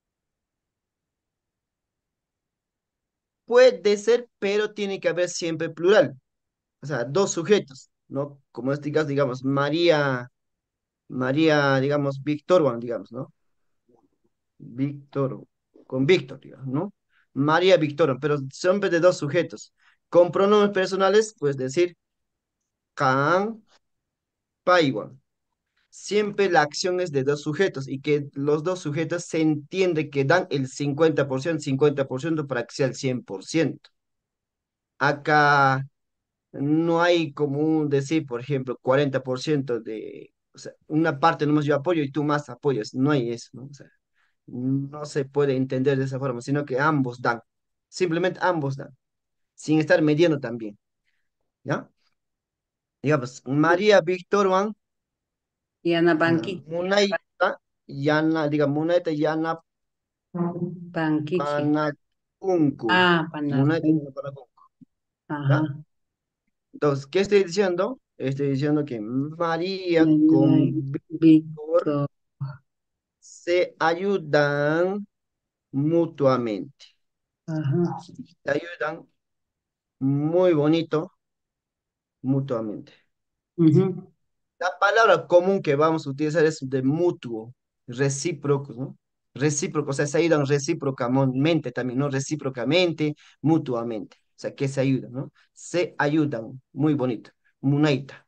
puede ser, pero tiene que haber siempre plural. O sea, dos sujetos, ¿no? Como en este caso, digamos, María, María, digamos, Víctor, bueno, digamos, ¿no? Víctor, con Víctor, digamos, ¿no? María Víctor, pero siempre de dos sujetos. Con pronombres personales, pues decir can, paiwan. siempre la acción es de dos sujetos y que los dos sujetos se entiende que dan el cincuenta por ciento, cincuenta por ciento para que sea el cien por ciento. Acá no hay como un decir, por ejemplo, cuarenta por ciento de, o sea, una parte nomás yo apoyo y tú más apoyas. No hay eso, ¿no? O sea, no se puede entender de esa forma, sino que ambos dan. Simplemente ambos dan, sin estar mediano también, ¿ya? Digamos, María Víctor Juan, Yana na- Banqui, Munaita, Yana, diga, Munaita, Yana, Banquichi. Panakunku. Ah, Munaita, Panacú. Yana, Panakunku, ¿ya? Ajá. Entonces, ¿qué estoy diciendo? Estoy diciendo que María Yana con Víctor Víctor. se ayudan mutuamente. Ajá. Se ayudan muy bonito mutuamente. Ujú. La palabra común que vamos a utilizar es de mutuo, recíproco, ¿no? Recíproco, o sea, se ayudan recíprocamente también, ¿no? Recíprocamente, mutuamente. O sea, que se ayudan, ¿no? Se ayudan, muy bonito. Munaita.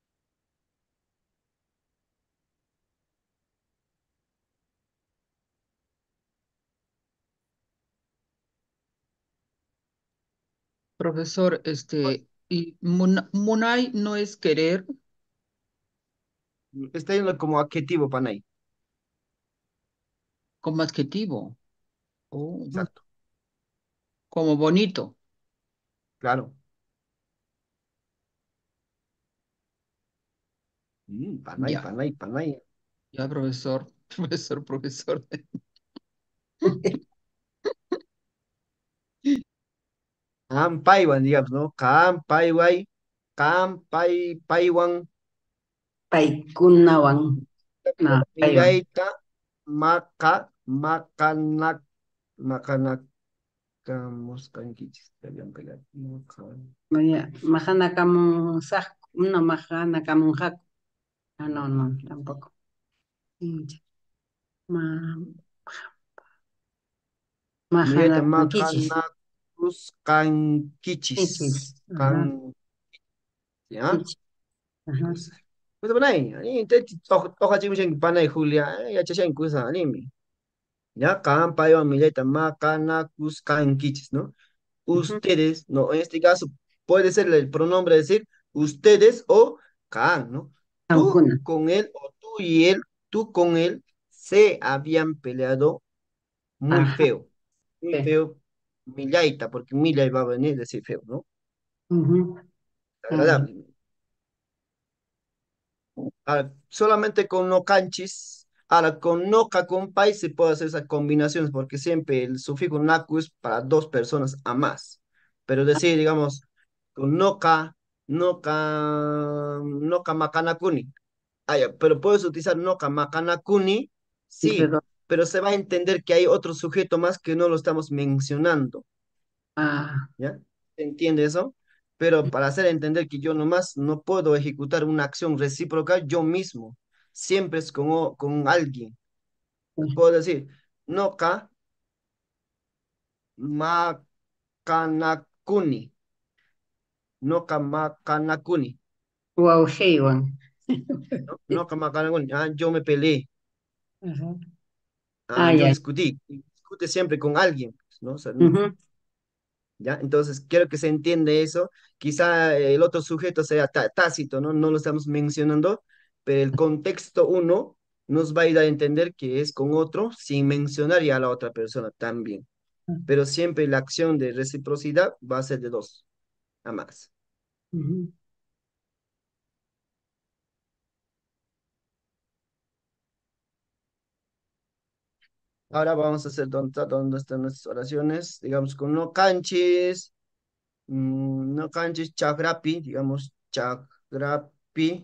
Profesor, este, y mun- munay no es querer Está yendo como adjetivo, Panay. como adjetivo, oh, Exacto, como bonito. claro. Mm, Panay, Ya, Panay, Panay. ya, profesor, profesor, profesor. Kampaiwan, digamos, ¿no? Kampaiwai, Kampai, Paiwan, Paikunawan. No, Paiwan. Millaita, Maka, Makanak, Makanak, Moscanquichis, te habían pegado. Macan- Maya, Majana Kamun Sak, no, Majana Kamun Hak. Ah, no, no, tampoco. Mm, Ma, Majana Millaita, Kichis. Makanak, Moscanquichis, Kichis. Ajá. Can, ¿ya? Kichis. Ajá. Pues, pues, panay, ani, te, toja, toja, chimchen, panay, Julia, eh, ya chashan, kusa, anime. Ya, Kampaiwan, Millaita, Makanak, Moscanquichis, ¿no? Ujú. Ustedes, ¿no? En este caso puede ser el pronombre decir ustedes o Kaan, ¿no? Tú Ancuna. con él o tú y él, tú con él se habían peleado muy Ajá. feo, muy Sí. feo, Millaita, porque Millay va a venir a decir feo, ¿no? Ujú. Ah, Agradable. Ahora, solamente con no canchis, ahora con no compay se puede hacer esas combinaciones porque siempre el sufijo naku es para dos personas a más. Pero decir, digamos, con noca, noca, noca macanacuni. Ah, ya, pero puedes utilizar noca macanacuni, entre sí, dos. pero se va a entender que hay otro sujeto más que no lo estamos mencionando. Ah, ¿Ya? ¿Se entiende eso? Pero para hacer entender que yo nomás no puedo ejecutar una acción recíproca yo mismo, siempre es con, o- con alguien. sí. Puedo decir, noka makanakuni, noka makanakuni, Wow, Heiwan. ¿no? Noka makanakuni, ah, yo me peleé, Ajá. ah, Ah, yo ya. discutí, y discute siempre con alguien, ¿no? O sea, Ujú. ¿ya? Entonces, quiero que se entiende eso. Quizá el otro sujeto sea tá- tácito, ¿no? No lo estamos mencionando, pero el contexto uno nos va a ir a entender que es con otro sin mencionar ya a la otra persona también. Pero siempre la acción de reciprocidad va a ser de dos a más. Ujú. Ahora vamos a hacer dónde, está- dónde están nuestras oraciones, digamos, con no canches, mm, no canches chagrapi, digamos, chagrapi,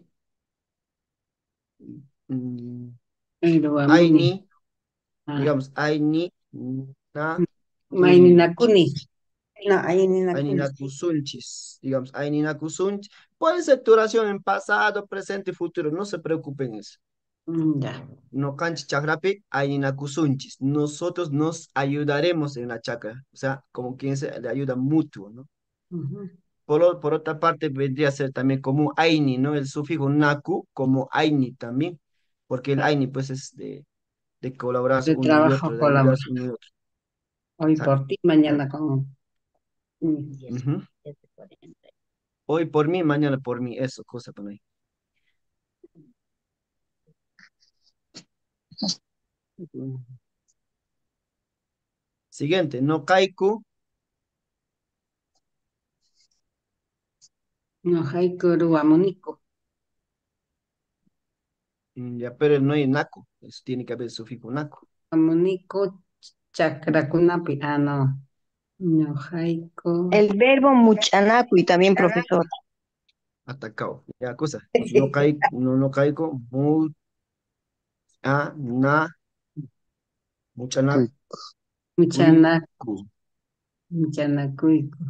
mm, Iruamuni. aini, Ah. digamos, aini, na, kuni. Maininakuni. No, Aininakuni. Aininakusunchis, digamos, Aininakusunchis. Puede ser tu oración en pasado, presente y futuro, no se preocupen eso. Mm, ya. No canchi chakrapi, Aininakusunchis. Nosotros nos ayudaremos en la chakra, o sea, como quien se le ayuda mutuo, ¿no? Ujú. Por, por otra parte, vendría a ser también como Aini, ¿no? El sufijo naku, como Aini también. porque el aini pues es de, de colaborarse De uno y trabajo otro, de colaborar. ayudarse uno y otro. Hoy Exacto. por ti, mañana con... Mm. Ujú. Hoy por mí, mañana por mí, eso, cosa por ahí. Siguiente, no kaiku, No, haikuru amoniko. mm, ya, pero no hay naco, eso tiene que haber sufijo naco. Amoniko chakrakunapi. Ah, no. No, haiku. El verbo muchanacuy también, profesor. Atacado. Ya, cosa. No caigo, no, no caigo, mu, a, na, mucha na, Muchana, cuicu. muchanakuiku.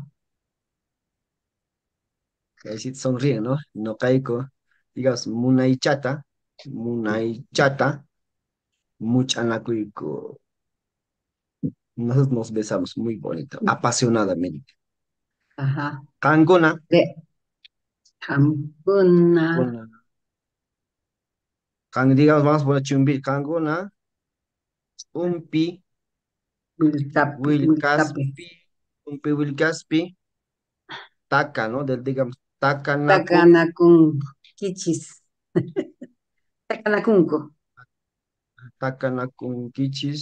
Ahí sí sonríen, ¿no? No caigo, digas, munay chata, munay chata, mucha na, cuicu. Nosotros nos besamos muy bonito, apasionadamente. Ajá. Kanguna, De Hampuna, kuna, kang, digamos, vamos a poner chumbi, kanguna, umpi, Wilcapi, Wilcapi. wilcaspi, umpi, wilcaspi, taca, ¿no? Del, digamos, taca, naku, Takanakun, kichis. Takanakunko. Takanakunkichis,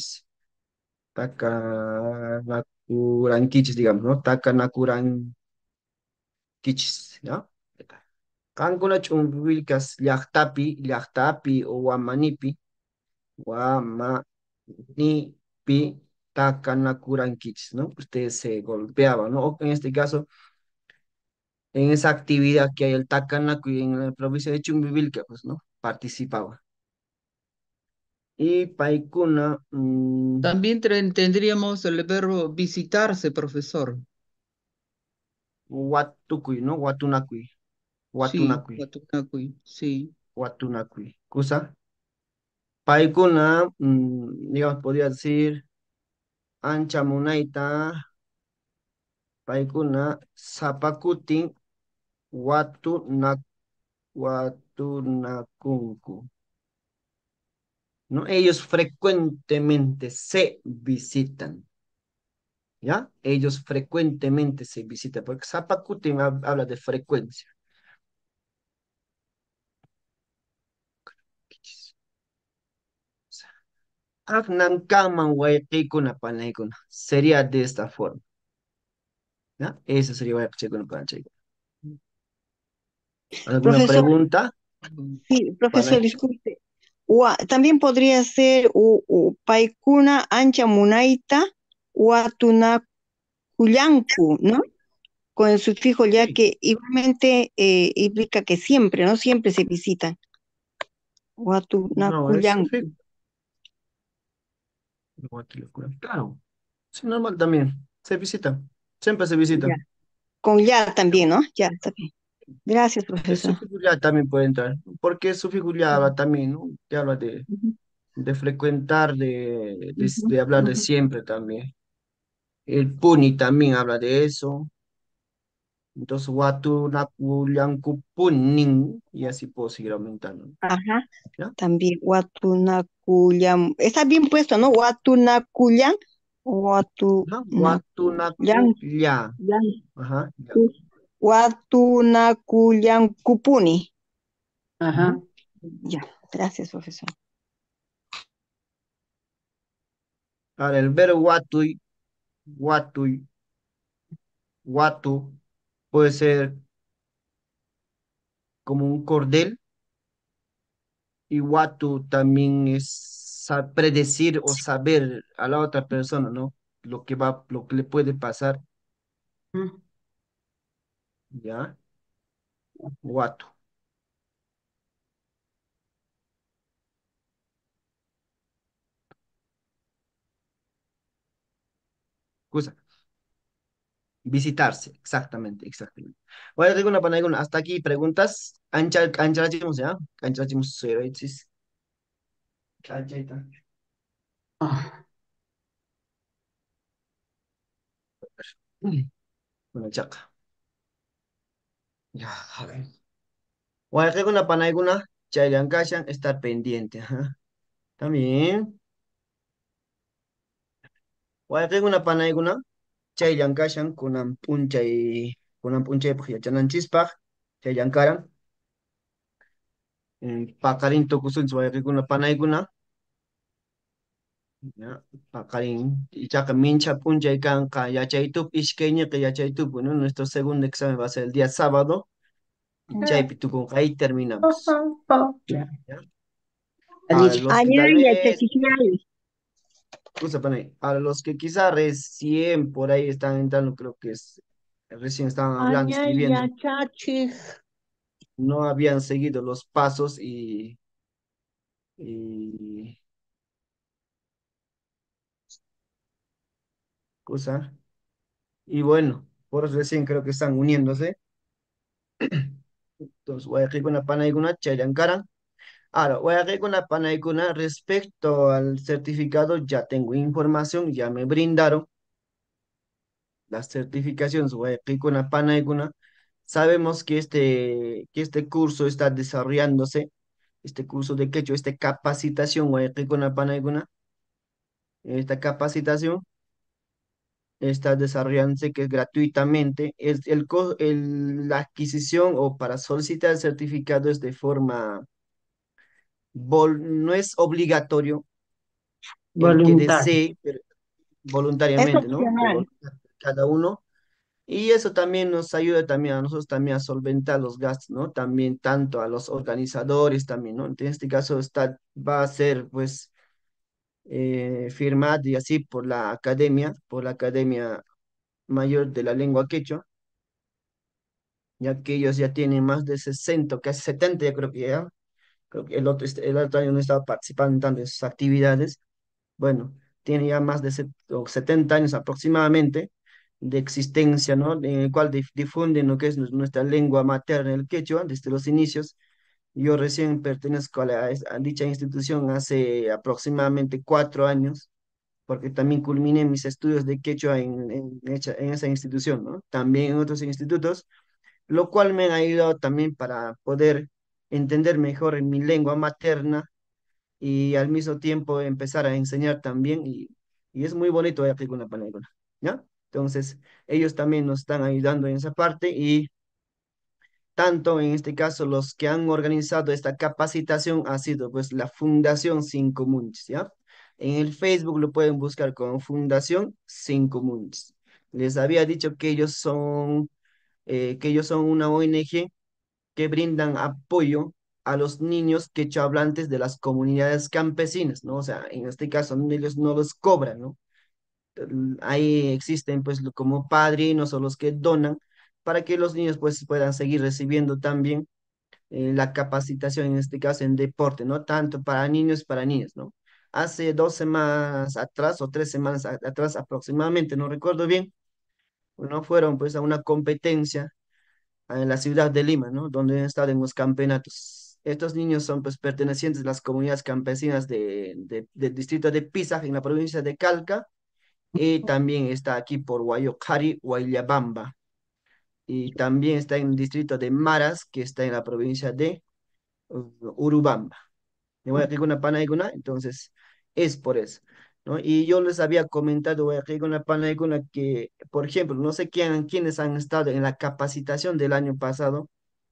Takanakurankichis, digamos, ¿no? Takanakurankichis, ¿no? Kankuna chumbilkas llaqtapi, llaqtapi o wamanipi, wamanipi, takanakurankichis, ¿no? Ustedes se golpeaban, ¿no? O en este caso, en esa actividad que hay el Takanaku en la provincia de Chumbivilca, pues, ¿no? Participaba. Y Paikuna, mm, También tre- tendríamos el verbo visitarse, profesor. Watukuy, ¿no? Watunakuy, Sí, Watunakuy, Watunacuy, sí. Watunakuy. Kusa. Paikuna, mm, digamos, podría decir, ancha munaita, paikuna, zapakutin, watunak, watunakunku. ¿No? Ellos frecuentemente se visitan, ¿ya? Ellos frecuentemente se visitan, porque zapakutin hab- habla de frecuencia. Aknankaman wayqikuna panaykuna. Sería de esta forma. ¿Ya? Eso sería wayqikuna panaykuna. ¿Alguna Profesor, pregunta? sí, profesor, Panay. disculpe. Ua- también podría ser u, u- paikuna ancha munaita watunakullanku, ¿no? Con el sufijo ya Sí. que igualmente eh, implica que siempre, ¿no? Siempre se visitan. No, es sufijo. Watunakullanku. Claro. Sí, normal también. Se visita. Siempre se Ya. visita. Con ya también, ¿no? Ya, está bien. Gracias, El profesor. sufijo ya también puede entrar. Porque el sufijo ya habla también, ¿no? Ya habla de, Ujú, de frecuentar, de, de, ujú, de hablar de ujú. siempre también. El puni también habla de eso. Entonces, watu nakuyankupunin, y así puedo seguir aumentando. Ajá, ¿Ya? también Watunakuyan. Está bien puesto, ¿no? Watunakuyan. Ajá, Watunakuyan. watu nakuya. Ajá, ya. Watunakuyan kupuni. Ajá. Ujú. Ya, gracias, profesor. Ahora, el verbo watuy, watuy, watu, puede ser como un cordel, y watu también es sa- predecir o saber a la otra persona, ¿no? Lo que va, lo que le puede pasar, Ujú. ¿ya? Watu. Cosa. Visitarse, exactamente, exactamente. Bueno, tengo una pana, hasta aquí preguntas. Ancha, ancha, ¿ya? Ancha, ancha, Ah, bueno, chaca. Ya, a ver. Bueno, tengo una pana, chaylancashan, estar pendiente, ajá. También, wayqikuna panaykuna, chayllankashan kunan p'unchay, kunan p'unchaypaq yachananchispaq, chayllankaran, mm, paqarin tukusunchik wayqikuna panaykuna, ¿ya? Paqarin, ichaqa mincha p'unchay kanqa yachaytup, ishkayñiqa yachaytupu, ¿no? Nuestro segundo examen va a ser el día sábado, y chaypi tukunqa ahí terminamos, Claro. ¿ya? A los que Allá tal y vez, Achachiclay. excusa, Panay, a los que quizá recién por ahí están entrando, creo que es, recién estaban hablando, Añay escribiendo, yachachik. no habían seguido los pasos y, y cosa. Y bueno, por eso recién creo que están uniéndose. Entonces, voy a con la panaiguna, chayancaran. Ahora, voy a con la panaiguna respecto al certificado, ya tengo información, ya me brindaron las certificaciones, voy a con la panaiguna. Sabemos que este, que este curso está desarrollándose, este curso de quechua, esta capacitación, voy a con la panaiguna, esta capacitación está desarrollándose, que es gratuitamente. Es el, co- el- la adquisición o para solicitar el certificado es de forma, vol- no es obligatorio el que Voluntario. desee, pero Es voluntariamente, ¿no? De opcional. voluntad de cada uno. Y eso también nos ayuda también a nosotros también a solventar los gastos, ¿no? También tanto a los organizadores también, ¿no? En este caso está, va a ser pues eh, firmado y así por la academia, por la Academia Mayor de la Lengua Quechua, ya que ellos ya tienen más de sesenta, casi setenta, ya creo que ya, creo que el otro, este- el otro año no estaba participando tanto en sus actividades. Bueno, tiene ya más de set- o setenta años aproximadamente de existencia, ¿no? En el cual dif- difunden lo que es nu- nuestra lengua materna, el quechua, desde los inicios. Yo recién pertenezco a, la- a dicha institución hace aproximadamente cuatro años, porque también culminé mis estudios de quechua en, en, hecha- en esa institución, ¿no? También en otros institutos, lo cual me ha ayudado también para poder entender mejor en mi lengua materna y al mismo tiempo empezar a enseñar también y, y es muy bonito aquí con la panégola, ¿ya? Entonces, ellos también nos están ayudando en esa parte y tanto en este caso los que han organizado esta capacitación ha sido pues la Fundación Cinco Mundos, ¿ya? En el Facebook lo pueden buscar como Fundación Cinco Mundos. Les había dicho que ellos son, eh, que ellos son una O N G que brindan apoyo a los niños quechohablantes de las comunidades campesinas, ¿no? O sea, en este caso no- ellos no los cobran, ¿no? El- Ahí existen pues lo- como padrinos o los que donan para que los niños pues puedan seguir recibiendo también eh, la capacitación, en este caso en deporte, ¿no? Tanto para niños para niñas, ¿no? Hace dos semanas atrás o tres semanas a- atrás aproximadamente, no recuerdo bien, no fueron pues a una competencia en la ciudad de Lima, ¿no? Donde han estado en los campeonatos. Estos niños son pues pertenecientes a las comunidades campesinas de, de- del distrito de Pisac, en la provincia de Calca, y también está aquí por Guayocari, Guayllabamba, y también está en el distrito de Maras, que está en la provincia de uh, Urubamba. De Guayaquil, Panayguna, entonces es por eso. ¿No? Y yo les había comentado, Guayaquil, Panayguna, que, por ejemplo, no sé quién, quiénes han estado en la capacitación del año pasado,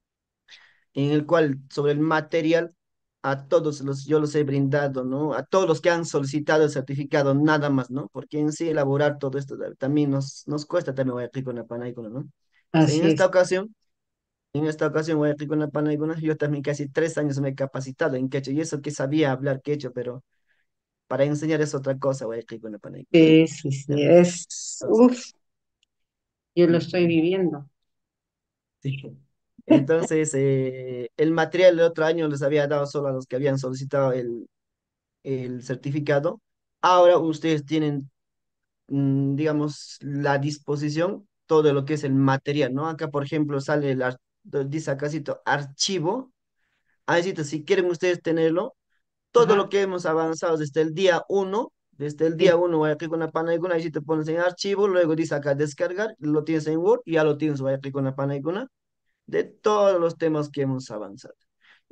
en el cual sobre el material a todos los, yo los he brindado, ¿no? A todos los que han solicitado el certificado, nada más, ¿no? Porque en sí elaborar todo esto eh, también nos, nos cuesta también Guayaquil con la Panaícona, ¿no? Entonces, en Así esta es. ocasión, en esta ocasión Guayaquil con la Panaícona, yo también casi tres años me he capacitado en quechua, y eso que sabía hablar quechua, pero para enseñar es otra cosa, Guayaquil con la Panaícona, Sí, sí, sí, ¿ya? es, Entonces, uf, yo lo estoy viviendo. sí. Entonces, eh, el material del otro año les había dado solo a los que habían solicitado el, el certificado. Ahora ustedes tienen, mm, digamos, la disposición, todo lo que es el material, ¿no? Acá, por ejemplo, sale el, ar- dice acácito, archivo. Ahí sí, si quieren ustedes tenerlo, todo lo Ajá, que hemos avanzado desde el día uno, desde el día sí. uno, voy aquí con la Panaicona, ahí sí te pones en archivo, luego dice acá descargar, lo tienes en Word y ya lo tienes, voy aquí con la Panaicona, de todos los temas que hemos avanzado.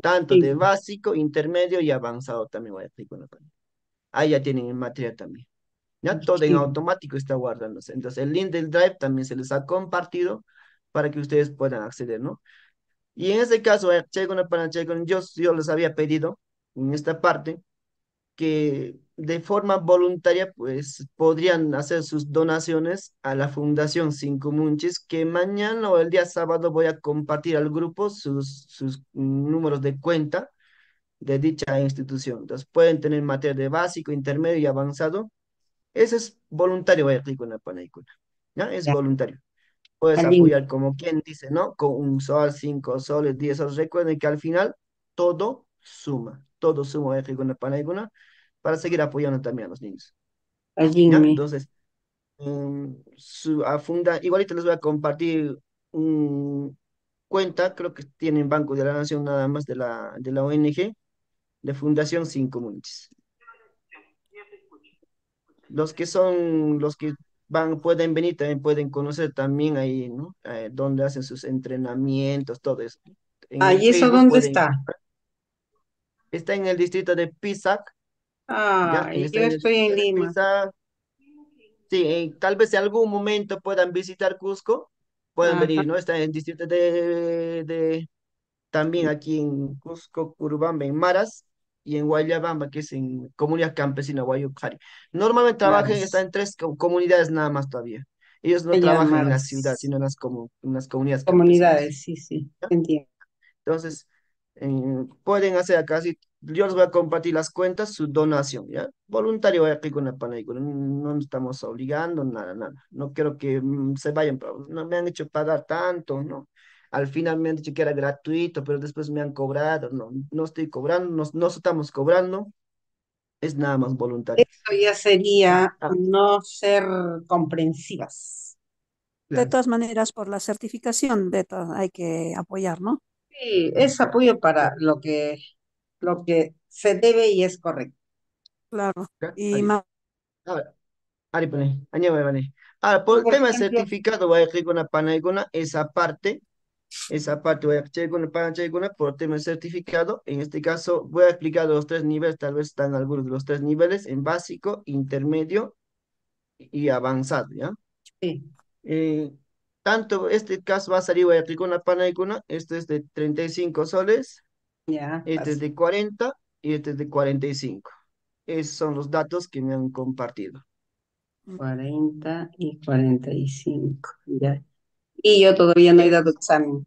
tanto Sí. de básico, intermedio y avanzado también Guayaquil. Ahí ya tienen en materia también. Ya todo en Sí. automático está guardándose. Entonces el link del Drive también se les ha compartido para que ustedes puedan acceder, ¿no? Y en este caso, eh, Checkpoint para Checkpoint, yo, yo les había pedido en esta parte que de forma voluntaria, pues podrían hacer sus donaciones a la Fundación Cinco Munchis, que mañana o el día sábado voy a compartir al grupo sus, sus números de cuenta de dicha institución. Entonces pueden tener materia de básico, intermedio y avanzado. Eso es voluntario, vaya con la panécula. ¿Ya? Es Ya, voluntario. Puedes está lindo. apoyar como quien dice, ¿no? Con un sol, cinco soles, diez soles. Recuerden que al final todo suma. Todo suma, vaya con la panécula para seguir apoyando también a los niños. Allí ¿Ya? me. Entonces, mm, su a funda, igualito les voy a compartir un cuenta, creo que tienen Banco de la Nación nada más de la, de la O N G, de Fundación Cinco Munchis. Los que son, los que van, pueden venir, también pueden conocer también ahí, ¿no? Eh, donde hacen sus entrenamientos, todo eso. En Ah, el ¿y eso Facebook dónde pueden, está? está en el distrito de Pisac, ¿ya? Ah, Está yo en el estoy en distrito de Lima. Pisac. Sí, eh, tal vez en algún momento puedan visitar Cusco, pueden Ajá, venir, ¿no? Está en el distrito de, de también aquí en Cusco, Curubamba, en Maras, y en Guayabamba, que es en Comunidad Campesina Guayucari. Normalmente trabajan, está Maras. en tres co- comunidades nada más todavía. Ellos no Ella trabajan en la ciudad, Maras. sino en las, comu- en las comunidades campesinas. Comunidades, sí, sí, ¿Ya? entiendo. Entonces, eh, pueden hacer acá, si yo les voy a compartir las cuentas, su donación, ¿ya? Voluntario voy aquí con la panécula, no no nos estamos obligando, nada, nada. No quiero que mm, se vayan, pero no me han hecho pagar tanto, ¿no? Al final me han dicho que era gratuito, pero después me han cobrado, no, no estoy cobrando, no, no estamos cobrando, es nada más voluntario. Eso ya ¿Ya? sería Ah, no ser comprensivas. De claro, todas maneras, por la certificación, de to- hay que apoyar, ¿no? Sí, es apoyo para lo que, lo que se debe y es correcto. Claro. ¿ya? Y Ahí. más, Ahora, Ari, pone, añade, vale. Ahora, por Y el por tema de ejemplo, certificado, voy a ir con la panaigona, esa parte. Esa parte voy a checar con el para checar con el por tema de certificado. En este caso, voy a explicar los tres niveles, tal vez están algunos de los tres niveles, en básico, intermedio y avanzado, ¿ya? sí, Eh, tanto este caso va a salir, voy a aplicar con la panaicona, este es de treinta y cinco soles, ya, este es básico. de cuarenta y este es de cuarenta y cinco. Esos son los datos que me han compartido. Cuarenta y cuarenta y cinco, ya. Y yo todavía no he dado examen.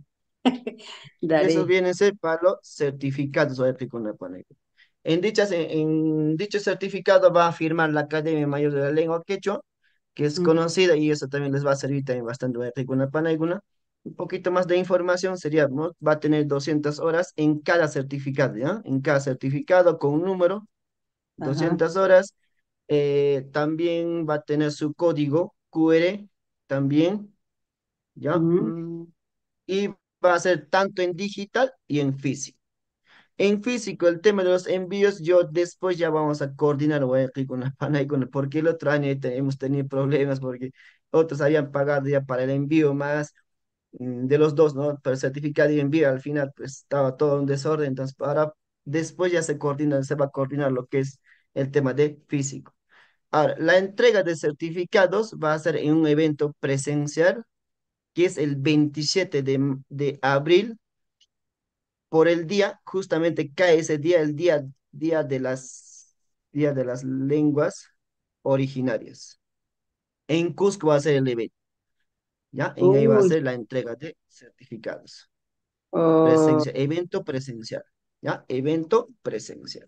Eso Daré. viene a ser para los certificados, voy a aplicar con la panaicona. En, dichas, en, en dicho certificado va a firmar la Academia Mayor de la Lengua Quechua, que es Mm, conocida y eso también les va a servir también bastante para Panaiguna. Un poquito más de información sería, ¿no? Va a tener doscientas horas en cada certificado, ¿ya? En cada certificado con un número, ajá. doscientas horas. Eh, también va a tener su código Q R, también, ¿ya? Ujú. Mm, y va a ser tanto en digital y en físico. En físico, el tema de los envíos, yo después ya vamos a coordinar, voy a ir con la pana y con la- porque el otro año te- hemos tenido problemas porque otros habían pagado ya para el envío más mm, de los dos, ¿no? Pero el certificado y envío al final pues estaba todo en desorden, entonces ahora después ya se coordina, se va a coordinar lo que es el tema de físico. Ahora, la entrega de certificados va a ser en un evento presencial, que es el veintisiete de, de abril por el día, justamente cae ese día, el día, día de las, día de las lenguas originarias. En Cusco va a ser el evento, ¿ya? En ahí va a Uy, ser la entrega de certificados. oh, Presencia, evento presencial, ¿ya? Evento presencial.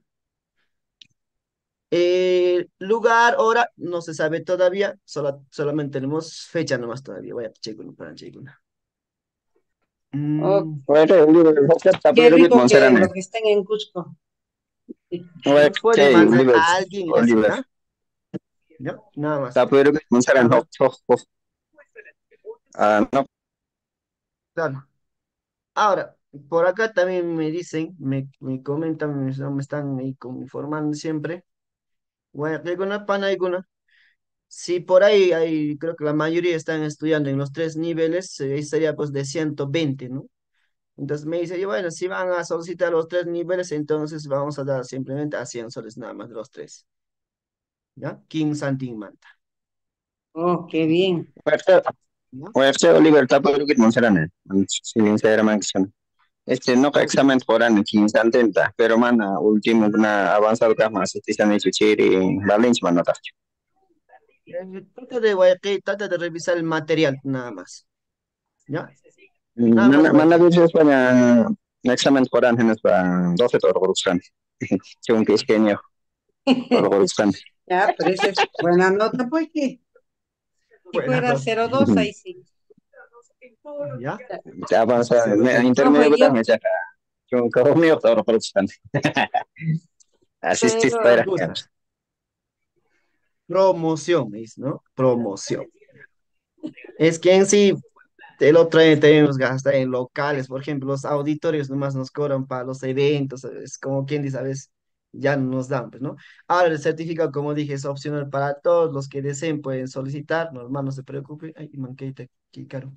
Eh, lugar, hora, no se sabe todavía, sola- solamente tenemos fecha nomás todavía. Voy a checar para checar. oh, Mm, qué rico que los que estén en Cusco. Sí. nos puede mandar a alguien y así, ¿ya? ¿Ya? Nada más. A ver, Ah, no, claro. Ahora, por acá también me dicen, me, me comentan, me, me están ahí como informando siempre. Bueno, alguna pana, alguna. Si por ahí hay, creo que la mayoría están estudiando en los tres niveles, eh, sería pues de ciento veinte, ¿no? Entonces me dice, y bueno, si van a solicitar los tres niveles, entonces vamos a dar simplemente a cien soles nada más los tres. ¿Ya? King Santin Manta. Oh, qué bien. Fuerte, ¿Ya? fuerte libertad por lo que no será, sinceramente. Este no que Ok. examen por año quince tenta, pero mana último na avanzado que más este se han hecho chiri Valencia manota. Eh, trata de, Guayaquil, trata de revisar el material nada más. ¿Ya? Nada más Mana mana Guayaquil. dice España examen por año es para doce todo corrupción. Según que es genio todo corrupción. Ya, pero esa es buena nota, pues que si Buena fuera nota. cero dos ahí sí. ¿Ya? Ya avanza Cero dos. intermedio Profe, que yo, me saca. Yo como mío todo corrupción. Así es pero para. Gusta. Promoción, me dice, ¿no? Promoción. Es que en sí, el otro año tenemos gastar en locales, por ejemplo, los auditorios nomás nos cobran para los eventos, es como quien dice, ¿sabes? Ya no nos dan, pues, ¿no? Ahora el certificado, como dije, es opcional para todos los que deseen, pueden solicitar, normal, no se preocupe. Ay, manqueita, qué caro.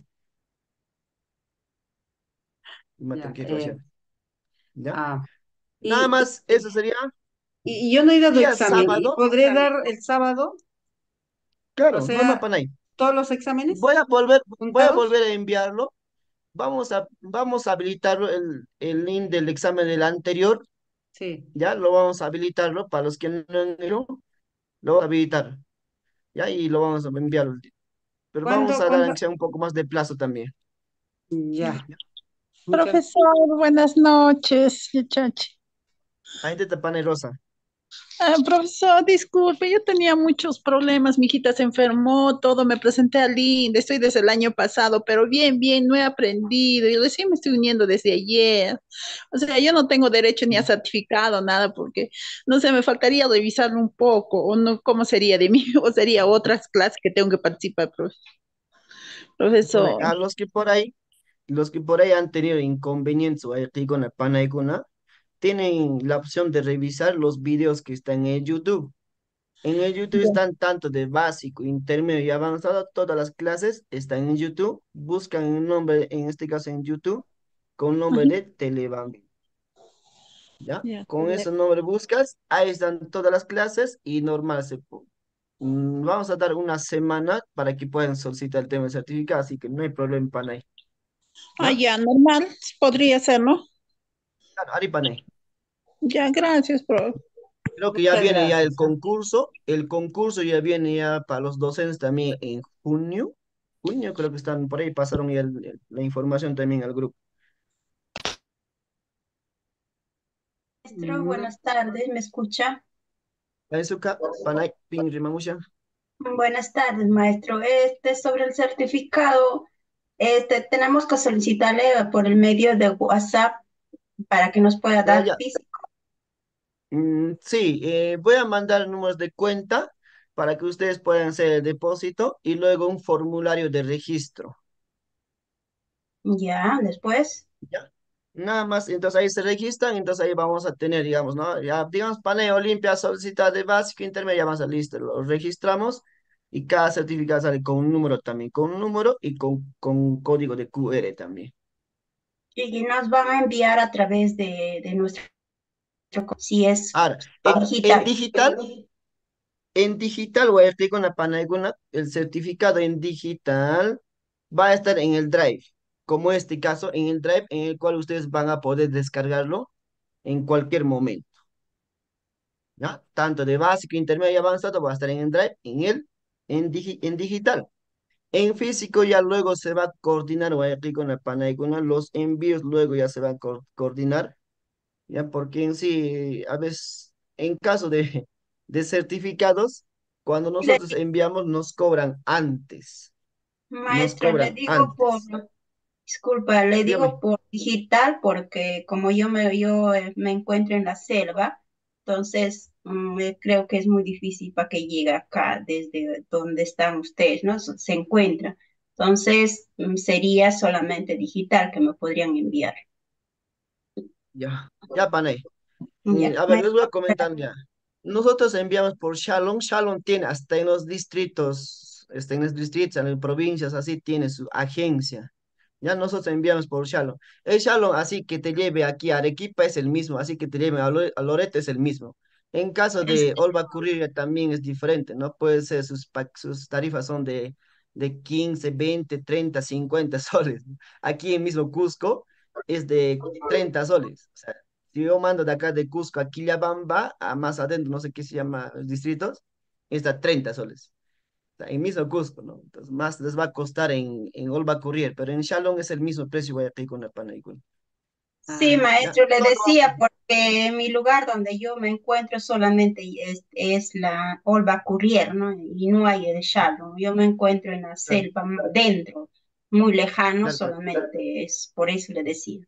Y matan ya, qué eh, coche. ¿Ya? ah, Nada y, más, eso sería y, y yo no he dado día examen. ¿Y sábado. podré dar el sábado? O Claro, normal sea, para ahí. todos los exámenes Voy a volver, voy a juntados. volver a enviarlo. Vamos a, vamos a habilitar el, el link del examen del anterior. Sí. Ya lo vamos a habilitarlo para los que no han hecho, lo vamos a habilitar, ya, y lo vamos a enviar. Pero vamos ¿Cuándo, a dar cuándo? aunque sea un poco más de plazo también. Ya. Muchas. Profesor, buenas noches, muchacho. Ahí te tapan el rosa. Ah, profesor, disculpe, yo tenía muchos problemas, mi hijita se enfermó, todo, me presenté al I N D E, estoy desde el año pasado, pero bien, bien, no he aprendido y recién me estoy uniendo desde ayer. O sea, yo no tengo derecho ni a certificado, nada, porque, no sé, me faltaría revisarlo un poco, o no, ¿cómo sería de mí? O sería otras clases que tengo que participar, profe- Bueno, profesor. a los que por ahí, los que por ahí han tenido inconvenientes o aquí con la panaicuna, tienen la opción de revisar los videos que están en YouTube. En el YouTube Ya, están tanto de básico, intermedio y avanzado, todas las clases están en YouTube. Buscan el nombre, en este caso en YouTube, con nombre ajá, de Telebank. ¿Ya? ya, Con ese nombre buscas, ahí están todas las clases y normal se pu- mm, vamos a dar una semana para que puedan solicitar el tema de certificado, así que no hay problema para ahí. ah, ¿Ya? ya, normal, podría ser, ¿no? Claro, Ari Panay. Ya, gracias, profe. Creo que ya Muchas viene ya el gracias. ¿Ah? concurso, el concurso ya viene ya para los docentes también en junio. Junio creo que están por ahí, pasaron ya el- el- la información también al grupo. Maestro, Mm, buenas tardes, ¿me escucha? Azuka, Panay, Pin Rimamusha. Buenas tardes, maestro. Este sobre el certificado, este tenemos que solicitarle por el medio de WhatsApp para que nos pueda Ah, dar ya. físico. Mm, sí, eh, voy a mandar números de cuenta para que ustedes puedan hacer el depósito y luego un formulario de registro. Ya, después. ¿Ya? Nada más, entonces ahí se registran, entonces ahí vamos a tener, digamos, ¿no? Ya, digamos, paneo limpia, solicitar de básico, intermedio, ya vamos a listo, lo registramos y cada certificado sale con un número también, con un número y con, con un código de Q R también. Y nos van a enviar a través de, de nuestro, si es Ahora, en, en digital. digital, en digital, voy a explicar una panaguna, el certificado en digital va a estar en el Drive, como este caso, en el Drive en el cual ustedes van a poder descargarlo en cualquier momento, ¿ya? Tanto de básico, intermedio y avanzado va a estar en el Drive, en el, en, digi- en digital. En físico ya luego se va a coordinar, voy a explicar con la panaguna, los envíos luego ya se van a co- coordinar, ¿ya? Porque en sí, a veces, en caso de, de certificados, cuando Le- nosotros enviamos, nos cobran antes, nos Maestro, le cobran digo por, antes. disculpa, le Dígame. digo por digital porque como yo me, yo eh, me encuentro en la selva, entonces mm, eh, creo que es muy difícil para que llegue acá desde donde están ustedes, ¿no? So- Se encuentra. Entonces mm, sería solamente digital que me podrían enviar. Ya, ya, Panay. Ya, Mm, a ver, les voy a maestro, comentar ya. Nosotros enviamos por Shalom. Shalom tiene hasta en los distritos, está en los distritos, en las provincias, así tiene su agencia. Ya nosotros enviamos por Shalom. El Shalom, así que te lleve aquí a Arequipa es el mismo, así que te lleve a, Lore- a Loreto es el mismo. En caso de Olva Currier también es diferente, ¿no? Puede ser, sus, pa- sus tarifas son de, de quince veinte treinta cincuenta soles. Aquí en mismo Cusco es de treinta soles. O sea, si yo mando de acá de Cusco a Quillabamba, a más adentro, no sé qué se llama, los distritos, está treinta soles sea, en mismo Cusco, ¿no? Entonces, más les va a costar en, en Olva Courier, pero en Shalom es el mismo precio, Guayaquil con la Panaicún. Sí, ¿Ya? maestro, le Todo decía, porque en mi lugar donde yo me encuentro solamente es, es la Olva Currier, ¿no? Y no hay el Shalom. Yo me encuentro en la claro, selva, m- dentro, muy lejano, claro, claro. solamente es por eso le decía.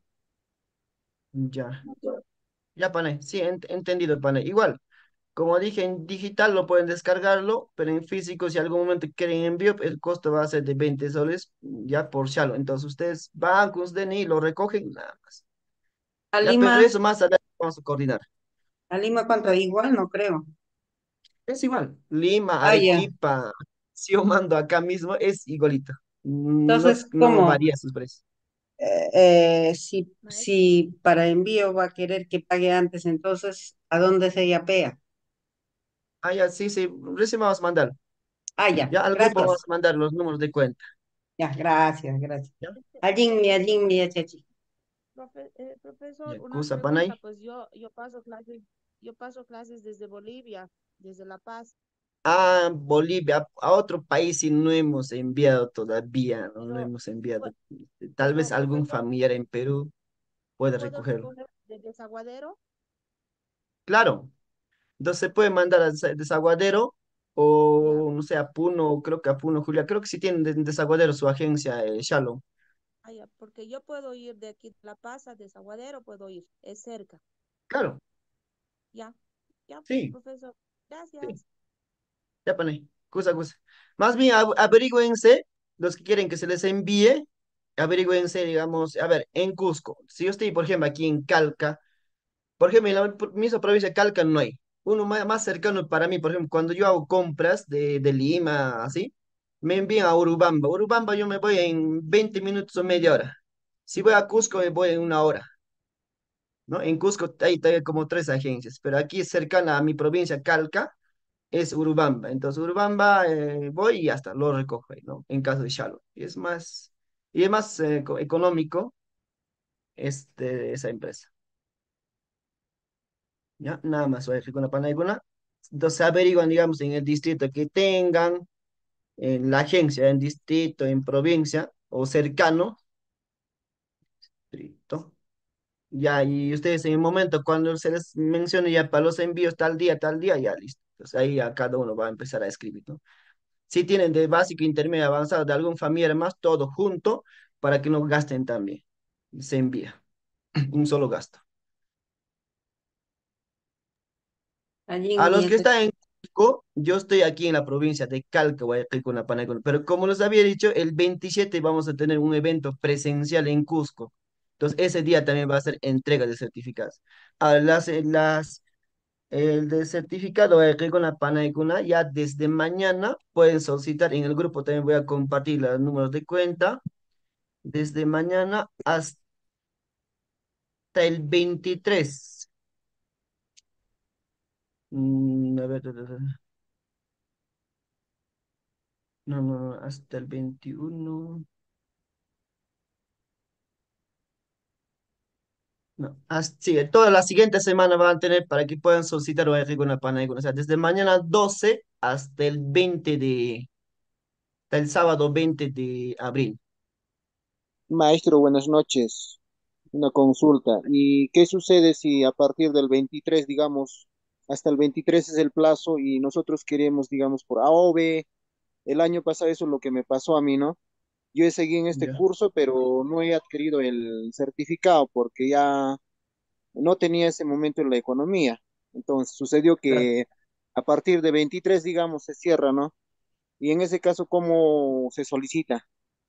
Ya, ya, Panay, sí, ent- entendido, Panay. Igual, como dije, en digital lo pueden descargarlo, pero en físico, si algún momento quieren envío, el costo va a ser de veinte soles, ya por Shalom. Entonces, ustedes van con su D N I, lo recogen, nada más. A Ya, pero Lima, eso más adelante vamos a coordinar. a Lima, ¿cuánto? Igual, no creo. Es igual. Lima, Ah, ya. Arequipa, si yo mando acá mismo, es igualito. No, Entonces, no ¿cómo? varía sus precios. Eh, eh, si, si para envío va a querer que pague antes, entonces, ¿a dónde se yapea? Ah, ya, sí, sí, recién vamos a mandar. Ah, ya, Ya al grupo vamos gracias. a mandar los números de cuenta. Ya, gracias, gracias. ¿Ya? Allí, mi, allí, mi, chachi. Profe- eh, profesor, Ya, una Cusa, Panay. pregunta, pues yo, yo paso clases, yo paso clases desde Bolivia, desde La Paz, Ah, Bolivia, a, a otro país sí no hemos enviado todavía, no, no pero, hemos enviado. pue- Tal vez pero algún profesor, familiar en Perú yo puede puedo recogerlo. recoger de Desaguadero. Claro, entonces se puede mandar a Desa- Desaguadero Ya, o, no sé, a Puno, creo que a Puno, Julia, creo que sí tienen de- Desaguadero su agencia, eh, Shalom. ah, ya, porque yo puedo ir de aquí de La Paz a Desaguadero, puedo ir, es cerca. Claro, Ya, ya, sí, profesor, sí. gracias. Ya pone, cosa, cosa. Más bien, av- averigüense, los que quieren que se les envíe, averigüense, digamos, a ver, en Cusco. Si yo estoy, por ejemplo, aquí en Calca, por ejemplo, en la pr- misma provincia de Calca no hay. Uno más, más cercano para mí, por ejemplo, cuando yo hago compras de, de Lima, así, me envían a Urubamba. Urubamba yo me voy en veinte minutos o media hora. Si voy a Cusco, me voy en una hora, ¿no? En Cusco hay, hay como tres agencias, pero aquí cercana a mi provincia, Calca, es Urubamba. Entonces, Urubamba eh, voy y hasta lo recojo ahí, ¿no? En caso de Shalom. Y es más, y es más eh, co- económico este, esa empresa. ¿Ya? Nada más voy a dejar con la panaiguna. Entonces, averiguan, digamos, en el distrito que tengan, en la agencia, en distrito, en provincia o cercano. Distrito. Ya, y ustedes en el momento cuando se les mencione ya para los envíos tal día, tal día, ya listo. Entonces ahí ya cada uno va a empezar a escribir, ¿no? Si tienen de básico, intermedio, avanzado, de algún familiar más, todo junto, para que no gasten también. Se envía, un solo gasto. Allí, A los mi, que chachi. están en Cusco, yo estoy aquí en la provincia de Calca, Guayaquil, Cunapanacuna, pero como les había dicho, el veintisiete vamos a tener un evento presencial en Cusco. Entonces, ese día también va a ser entrega de certificados. A las, eh, las, el de certificado Guayaquil con la Panacuna, ya desde mañana pueden solicitar en el grupo, también voy a compartir los números de cuenta desde mañana hasta el veintitrés. Mm, a ver, a ver, a ver. No, no, no, hasta el veintiuno. No, hasta, sí, toda la siguiente semana van a tener para que puedan solicitar o una pana. O sea, desde mañana doce hasta el veinte de, hasta el sábado veinte de abril. Maestro, buenas noches. Una consulta. ¿Y qué sucede si a partir del veintitrés, digamos, hasta el veintitrés es el plazo y nosotros queremos, digamos, por A o B? El año pasado eso es lo que me pasó a mí, ¿no? Yo he seguido en este Ya, curso, pero no he adquirido el certificado porque ya no tenía ese momento en la economía. Entonces sucedió claro. que a partir de veintitrés, digamos, se cierra, ¿no? Y en ese caso, ¿cómo se solicita?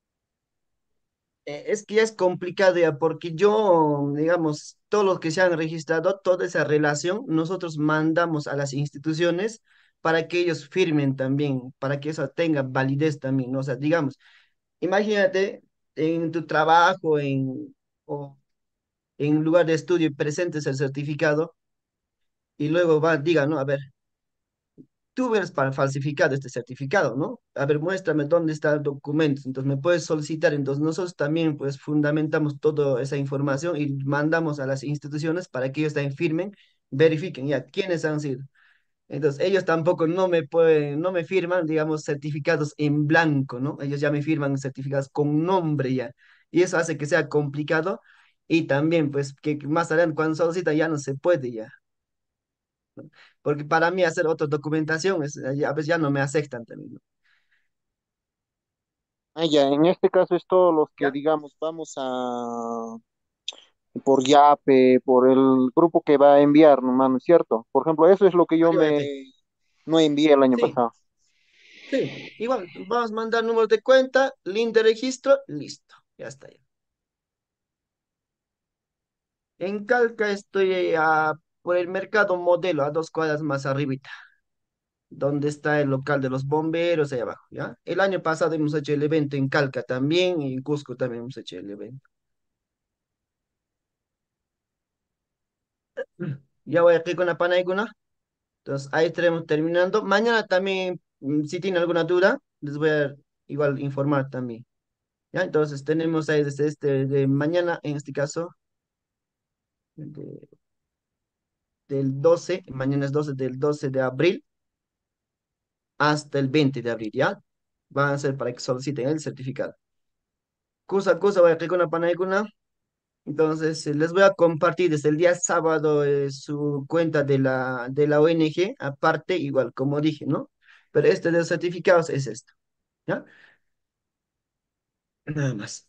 Eh, Es que ya es complicado ya, porque yo, digamos, todos los que se han registrado, toda esa relación, nosotros mandamos a las instituciones para que ellos firmen también, para que eso tenga validez también, ¿no? O sea, digamos, imagínate. en tu trabajo, en, o en lugar de estudio y presentes el certificado y luego va, diga, ¿no? A ver, tú hubieras pa- falsificado este certificado, ¿no? A ver, muéstrame dónde está el documento. Entonces me puedes solicitar. Entonces nosotros también pues fundamentamos toda esa información y mandamos a las instituciones para que ellos también firmen, verifiquen ya quiénes han sido. Entonces ellos tampoco no me pueden, no me firman, digamos, certificados en blanco, ¿no? Ellos ya me firman certificados con nombre ya. Y eso hace que sea complicado y también pues que más adelante cuando solicita ya no se puede ya. Porque para mí hacer otra documentación es, eh, a veces ya no me aceptan también, ¿no? Ah, ya, en este caso es todos los que, ¿Ya? digamos, vamos a por Yape, por el grupo que va a enviar, hermano, ¿cierto? Por ejemplo, eso es lo que yo Arriba de ti. me no envié el año Sí, pasado. sí. Igual, vamos a mandar número de cuenta, link de registro, listo. Ya está ya. En Calca estoy eh, a- por el mercado Modelo, a dos cuadras más arribita, donde está el local de los bomberos, ahí abajo, ¿ya? El año pasado hemos hecho el evento en Calca también, y en Cusco también hemos hecho el evento. Ya voy aquí con la panaiguna. Entonces, ahí estaremos terminando. Mañana también, mm, si tienen alguna duda, les voy a igual informar también. ¿Ya? Entonces, tenemos ahí desde este, de mañana, en este caso, de- del doce, mañana es doce del doce de abril hasta el veinte de abril, ¿ya? Van a ser para que soliciten el certificado. Cosa, cosa, voy a clicar una panaicuna. Entonces, eh, les voy a compartir desde el día sábado eh, su cuenta de la, de la O N G, aparte, igual, como dije, ¿no? Pero este de los certificados es esto, ¿ya? Nada más.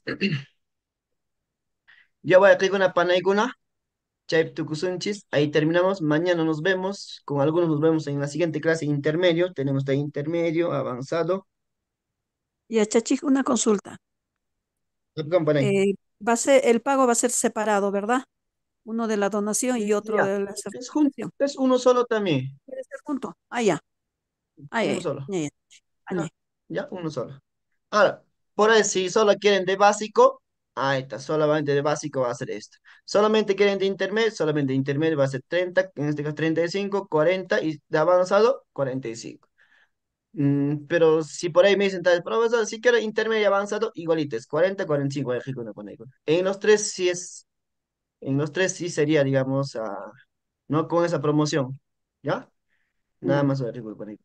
Ya voy a clicar una panaicuna. Chayp tucusunchis. Ahí terminamos. Mañana nos vemos. Con algunos nos vemos en la siguiente clase intermedio. Tenemos de intermedio, avanzado. Y a Chachi, una consulta. Acompañen. Eh, va a ser, el pago va a ser separado, ¿verdad? Uno de la donación y Mm, otro Ya, de la es, jun- certificación. es uno solo también. ¿Puede ser junto? Ah, ya. Ah, ya, Uno ya. solo. Ya, ya. Ah, ya. Ya, ya, uno solo. Ahora, por ahí, si solo quieren de básico, ahí está, solamente de básico va a ser esto. Solamente quieren de intermedio, solamente de intermedio va a ser treinta, en este caso treinta y cinco, cuarenta y de avanzado, cuarenta y cinco. Mm, pero si por ahí me dicen, tal, profesor, si quiero intermedio y avanzado, igualito, es cuarenta, cuarenta y cinco, voy a elegir una con ahí. En los tres sí es, en los tres sí sería, digamos, ah, no con esa promoción, ¿ya? Nada más voy a elegir con ahí.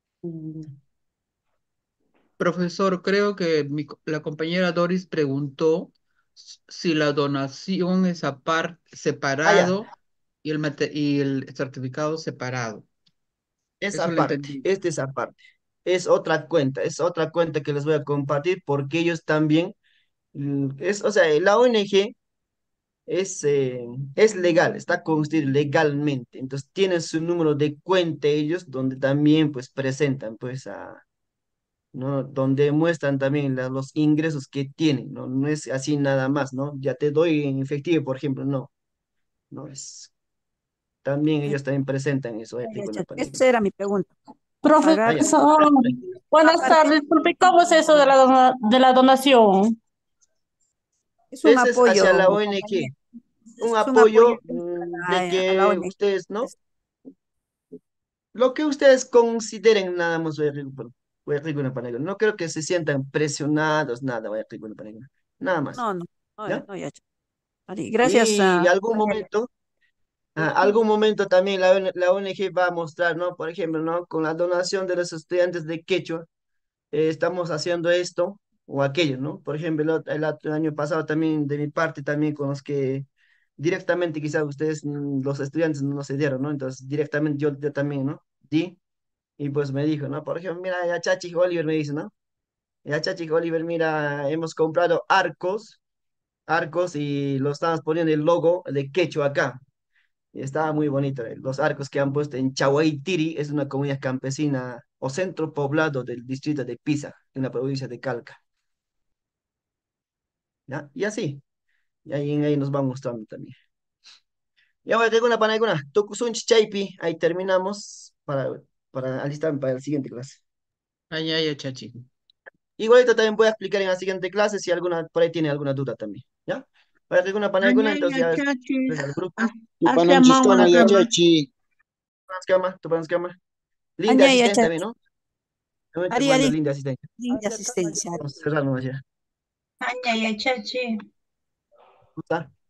Profesor, creo que mi co- la compañera Doris preguntó s- si la donación es aparte, Ah, ya, separado y el, mate- y el certificado separado. Eso esa lo parte, entendí. esta es aparte. Es otra cuenta, es otra cuenta que les voy a compartir porque ellos también, mm, es, o sea, la O N G es, eh, es legal, está constituido legalmente, entonces tienen su número de cuenta ellos donde también pues presentan pues a, ¿no? Donde muestran también la- los ingresos que tienen, ¿no? No es así nada más, ¿no? Ya te doy en efectivo, por ejemplo, no, no es, también Ya, ellos también presentan eso, eh, ya, ya, con la Chachi. pandemia. Esa era mi pregunta. Pagar Ah, Profesor, buenas aparte. tardes. Disculpe, ¿cómo es eso de la, dona- de la donación? Es un ese es hacia la apoyo, O N G, compañero. un Es un apoyo apoyo mm, a de la, a la que O N G. ustedes, ¿no? Lo que ustedes consideren nada más, voy a decir, bueno, voy a decir una panela. No creo que se sientan presionados, nada, voy a decir una panela. Nada más, No, no, no, ya, ¿ya? no, ya. Chachi. Vale, gracias Y a algún momento, a algún momento también la, O N la O N G va a mostrar, ¿no? Por ejemplo, ¿no? Con la donación de los estudiantes de quechua, eh, estamos haciendo esto o aquello, ¿no? Por ejemplo, el, ot- el ot- el año pasado también, de mi parte, también con los que directamente quizás ustedes, mm, los estudiantes, no se dieron, ¿no? Entonces, directamente yo, yo también, ¿no? Di. Y pues me dijo, ¿no? Por ejemplo, mira, ya Chachi Oliver me dice, ¿no? Ya Chachi Oliver, mira, hemos comprado arcos, arcos y lo estamos poniendo el logo de Quechua acá. Y estaba muy bonito. eh, Los arcos que han puesto en Chahuaytiri, es una comunidad campesina o centro poblado del distrito de Pisa, en la provincia de Calca. ¿Ya? Y así, y ahí, ahí nos van mostrando también. Ya voy a tener una panaguna, Tokusunchi Chaipi, ahí terminamos para, para alistarme para la siguiente clase. Ay, ay, ay, Chachi. Igualito también voy a explicar en la siguiente clase si alguna por ahí tiene alguna duda también, ¿ya? Para que una panaycuna, entonces Añaya, ya chachi. ves al grupo. Hacia Tupananchishkama Mauacama. yachachi. Tupanskama, Tupanskama. Linda Añaya, asistente también, chachi. ¿no? También te Ari, mando ari, linda asistente. linda asistencia. Vamos a cerrar nomás ya. Aña, ya, chachi. ¿Gusta?